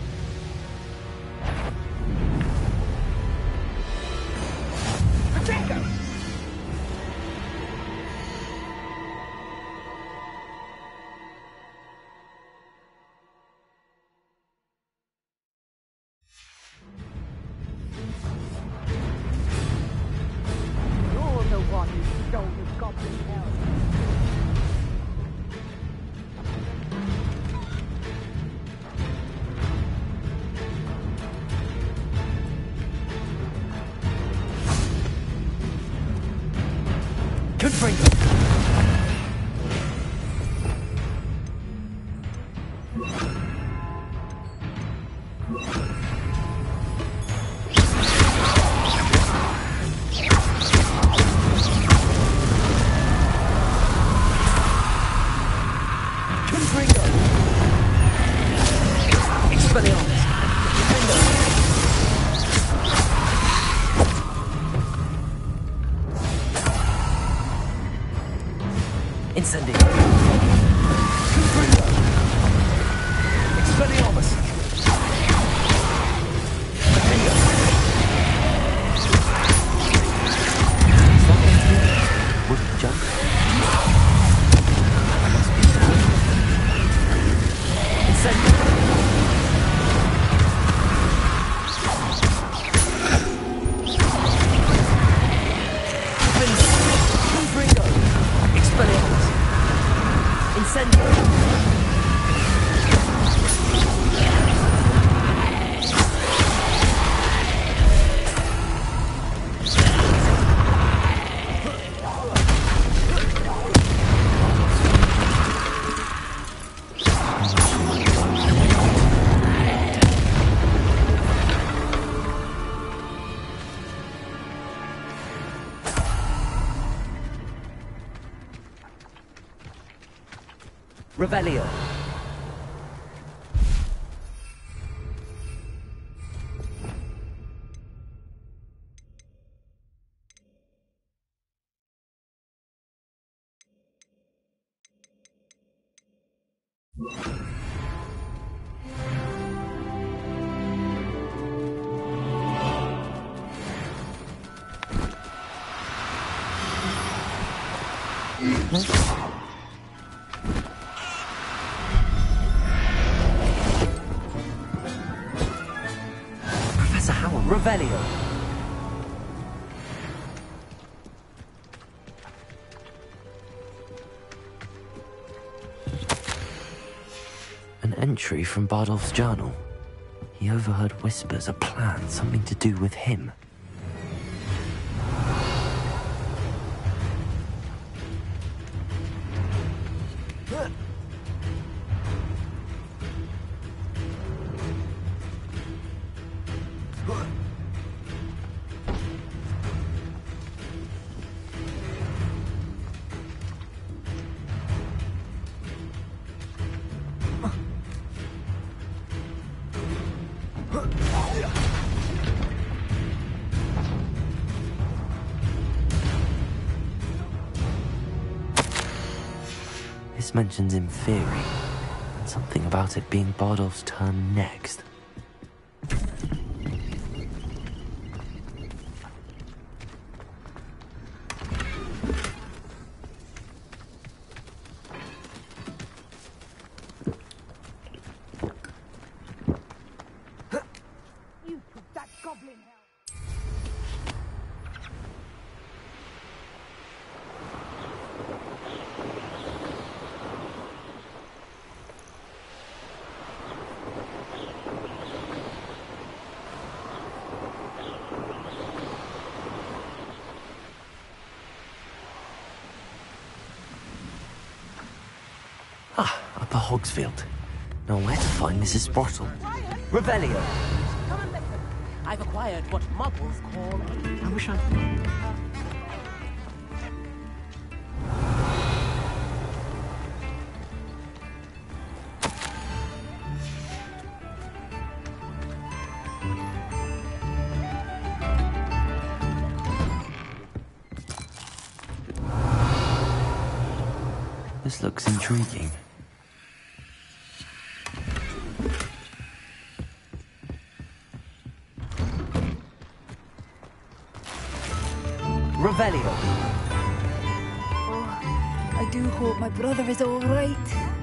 You're the one who stole the goblin helm. Confringo! Confringo! Expelliarmus! Incendio! Confringo! Expelliarmus! Defendo! Is that anything? Would it jump? Must be that. Incendio! Confringo! Expelliarmus! Incendio! Revelio. Professor Howard, Revelio. An entry from Bardolph's journal. He overheard whispers, a plan, something to do with him. This mentions Inferi, and something about it being Bardolph's turn next. You took that goblin hell. Ah, Upper Hogsfield. Now where to find Mrs. Sprottle? Revelio. Come and listen. I've acquired what muggles call a... I wish I... This looks intriguing. Revelio. Oh, I do hope my brother is all right.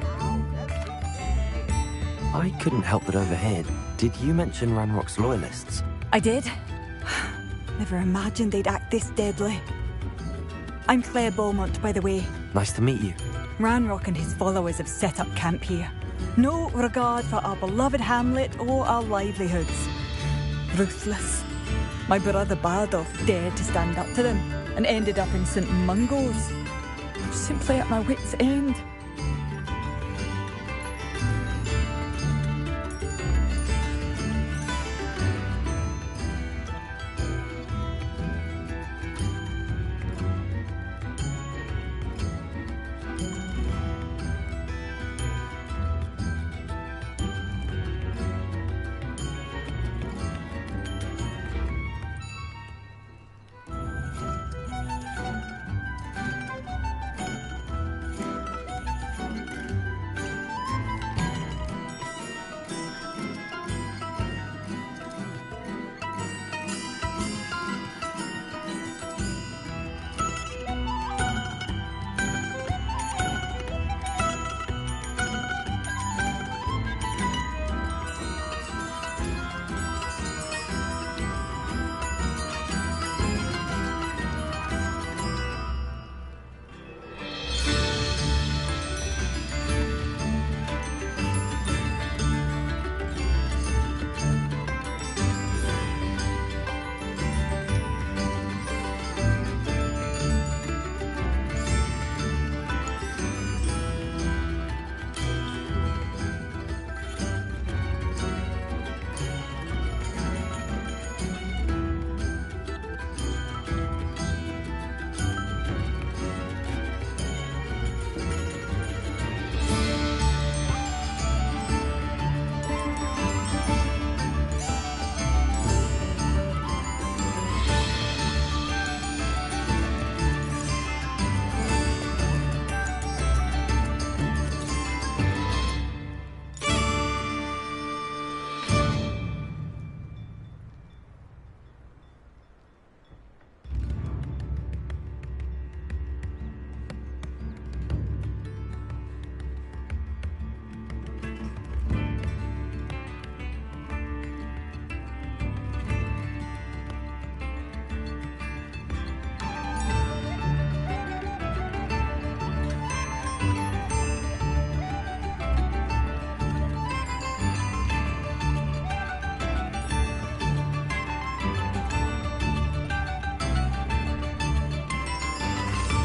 I couldn't help but overhear. Did you mention Ranrock's loyalists? I did. Never imagined they'd act this deadly. I'm Claire Beaumont, by the way. Nice to meet you. Ranrock and his followers have set up camp here. No regard for our beloved hamlet or our livelihoods. Ruthless. My brother Bardolph dared to stand up to them and ended up in St. Mungo's. Simply at my wit's end.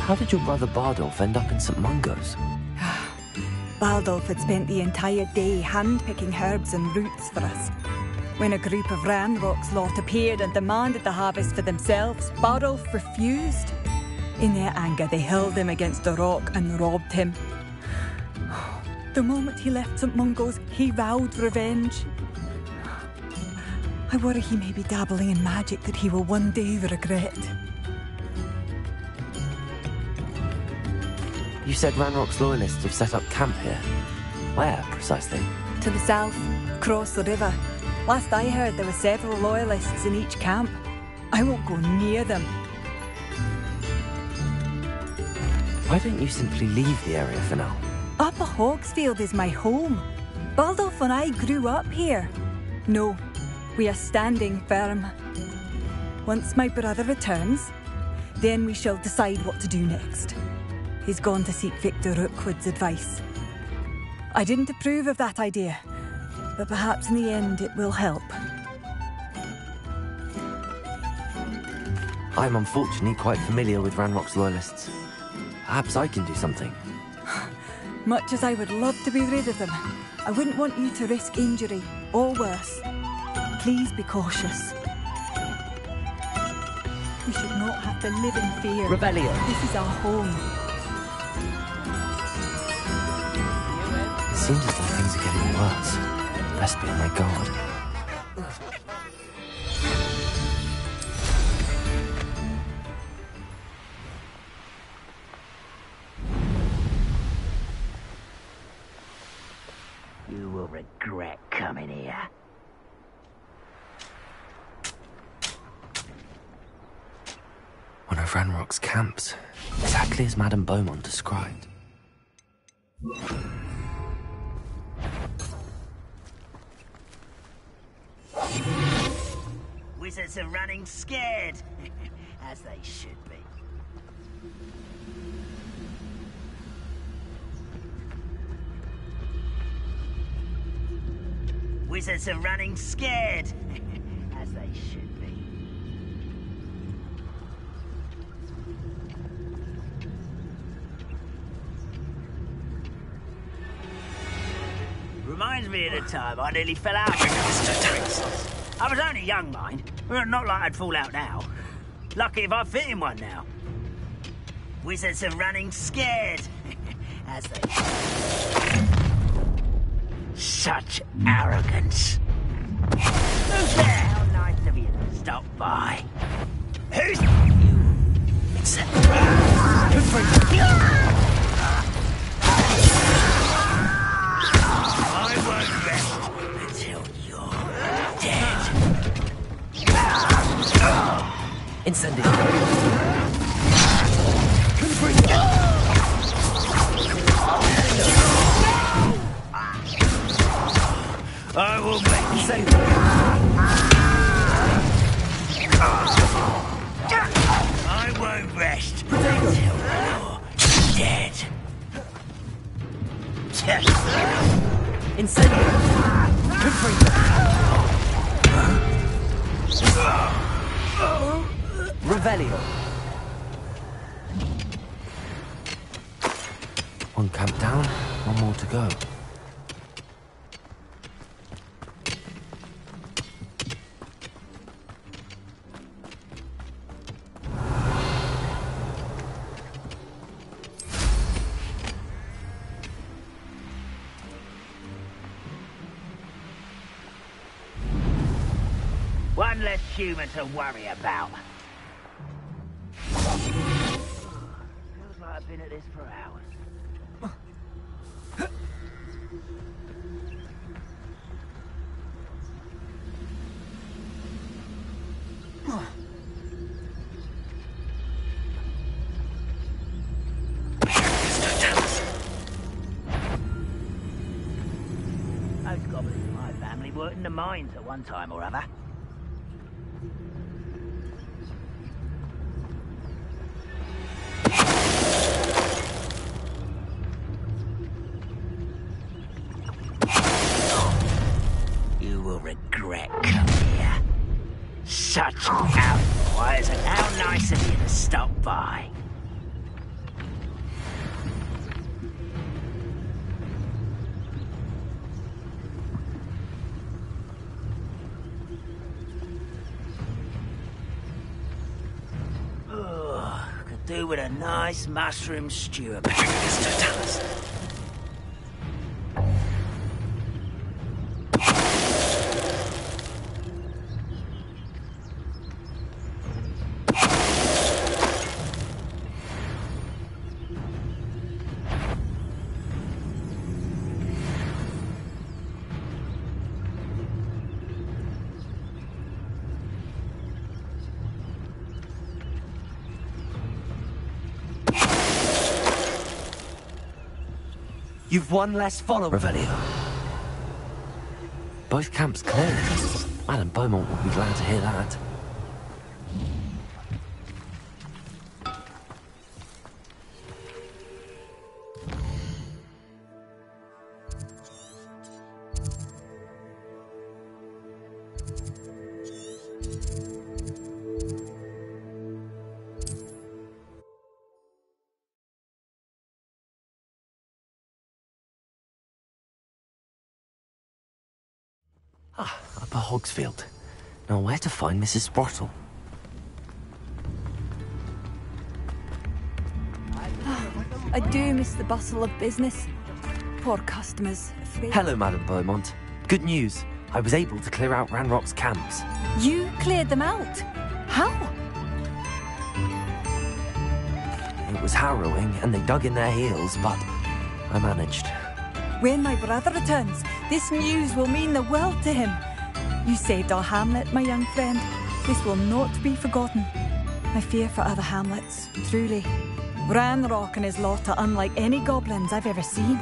How did your brother Bardolph end up in St. Mungo's? Bardolph had spent the entire day hand-picking herbs and roots for us. When a group of Ranrock's lot appeared and demanded the harvest for themselves, Bardolph refused. In their anger, they hurled him against a rock and robbed him. The moment he left St. Mungo's, he vowed revenge. I worry he may be dabbling in magic that he will one day regret. You said Ranrock's loyalists have set up camp here. Where, precisely? To the south, across the river. Last I heard, there were several loyalists in each camp. I won't go near them. Why don't you simply leave the area for now? Upper Hogsfield is my home. Bardolph and I grew up here. No, we are standing firm. Once my brother returns, then we shall decide what to do next. He's gone to seek Victor Rookwood's advice. I didn't approve of that idea, but perhaps in the end it will help. I'm unfortunately quite familiar with Ranrock's loyalists. Perhaps I can do something. Much as I would love to be rid of them, I wouldn't want you to risk injury, or worse. Please be cautious. We should not have to live in fear. Revelio. This is our home. It seems as though things are getting worse. Best be on my guard. You will regret coming here. One of Ranrock's camps, exactly as Madame Beaumont described. Wizards are running scared, as they should be. Wizards are running scared, as they should be. Reminds me of the time I nearly fell out with I was only young, mind. Not like I'd fall out now. Lucky if I fit in one now. Wizards are running scared, as they should. Such arrogance. Who's there? How nice of you to stop by. Who's you? It's good for you. I won't rest until you're dead. Incendio. I will make sense. I won't rest until you're dead. Incendio. Revelio. One camp down, one more to go. One less human to worry about. Feels like I've been at this for hours. Those goblins in my family worked in the mines at one time or other. You will regret coming here. Such outlaws, and how nice of you to stop by. Do with a nice mushroom stew about Mr. Thomas. You've one less follower. Revelio. Both camps clear. Madame Beaumont will be glad to hear that. Upper Hogsfield. Now where to find Mrs. Sprottle? I do miss the bustle of business. Poor customers. Hello, Madame Beaumont. Good news. I was able to clear out Ranrock's camps. You cleared them out? How? It was harrowing, and they dug in their heels, but I managed. When my brother returns, this news will mean the world to him. You saved our hamlet, my young friend. This will not be forgotten. I fear for other hamlets, truly. Ranrock and his lot are unlike any goblins I've ever seen.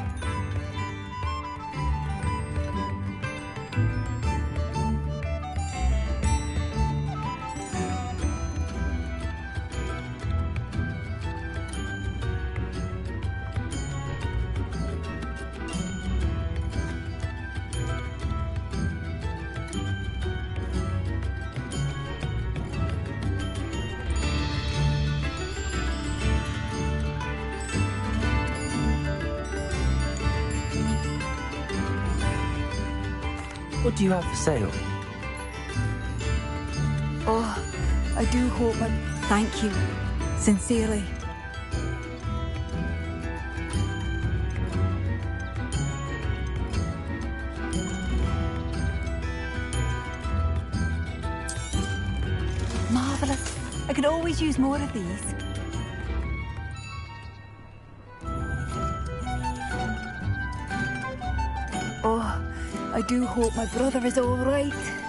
What do you have for sale? Oh, I do hope I... Thank you. Sincerely. Marvellous. I could always use more of these. Oh, I do hope my brother is all right.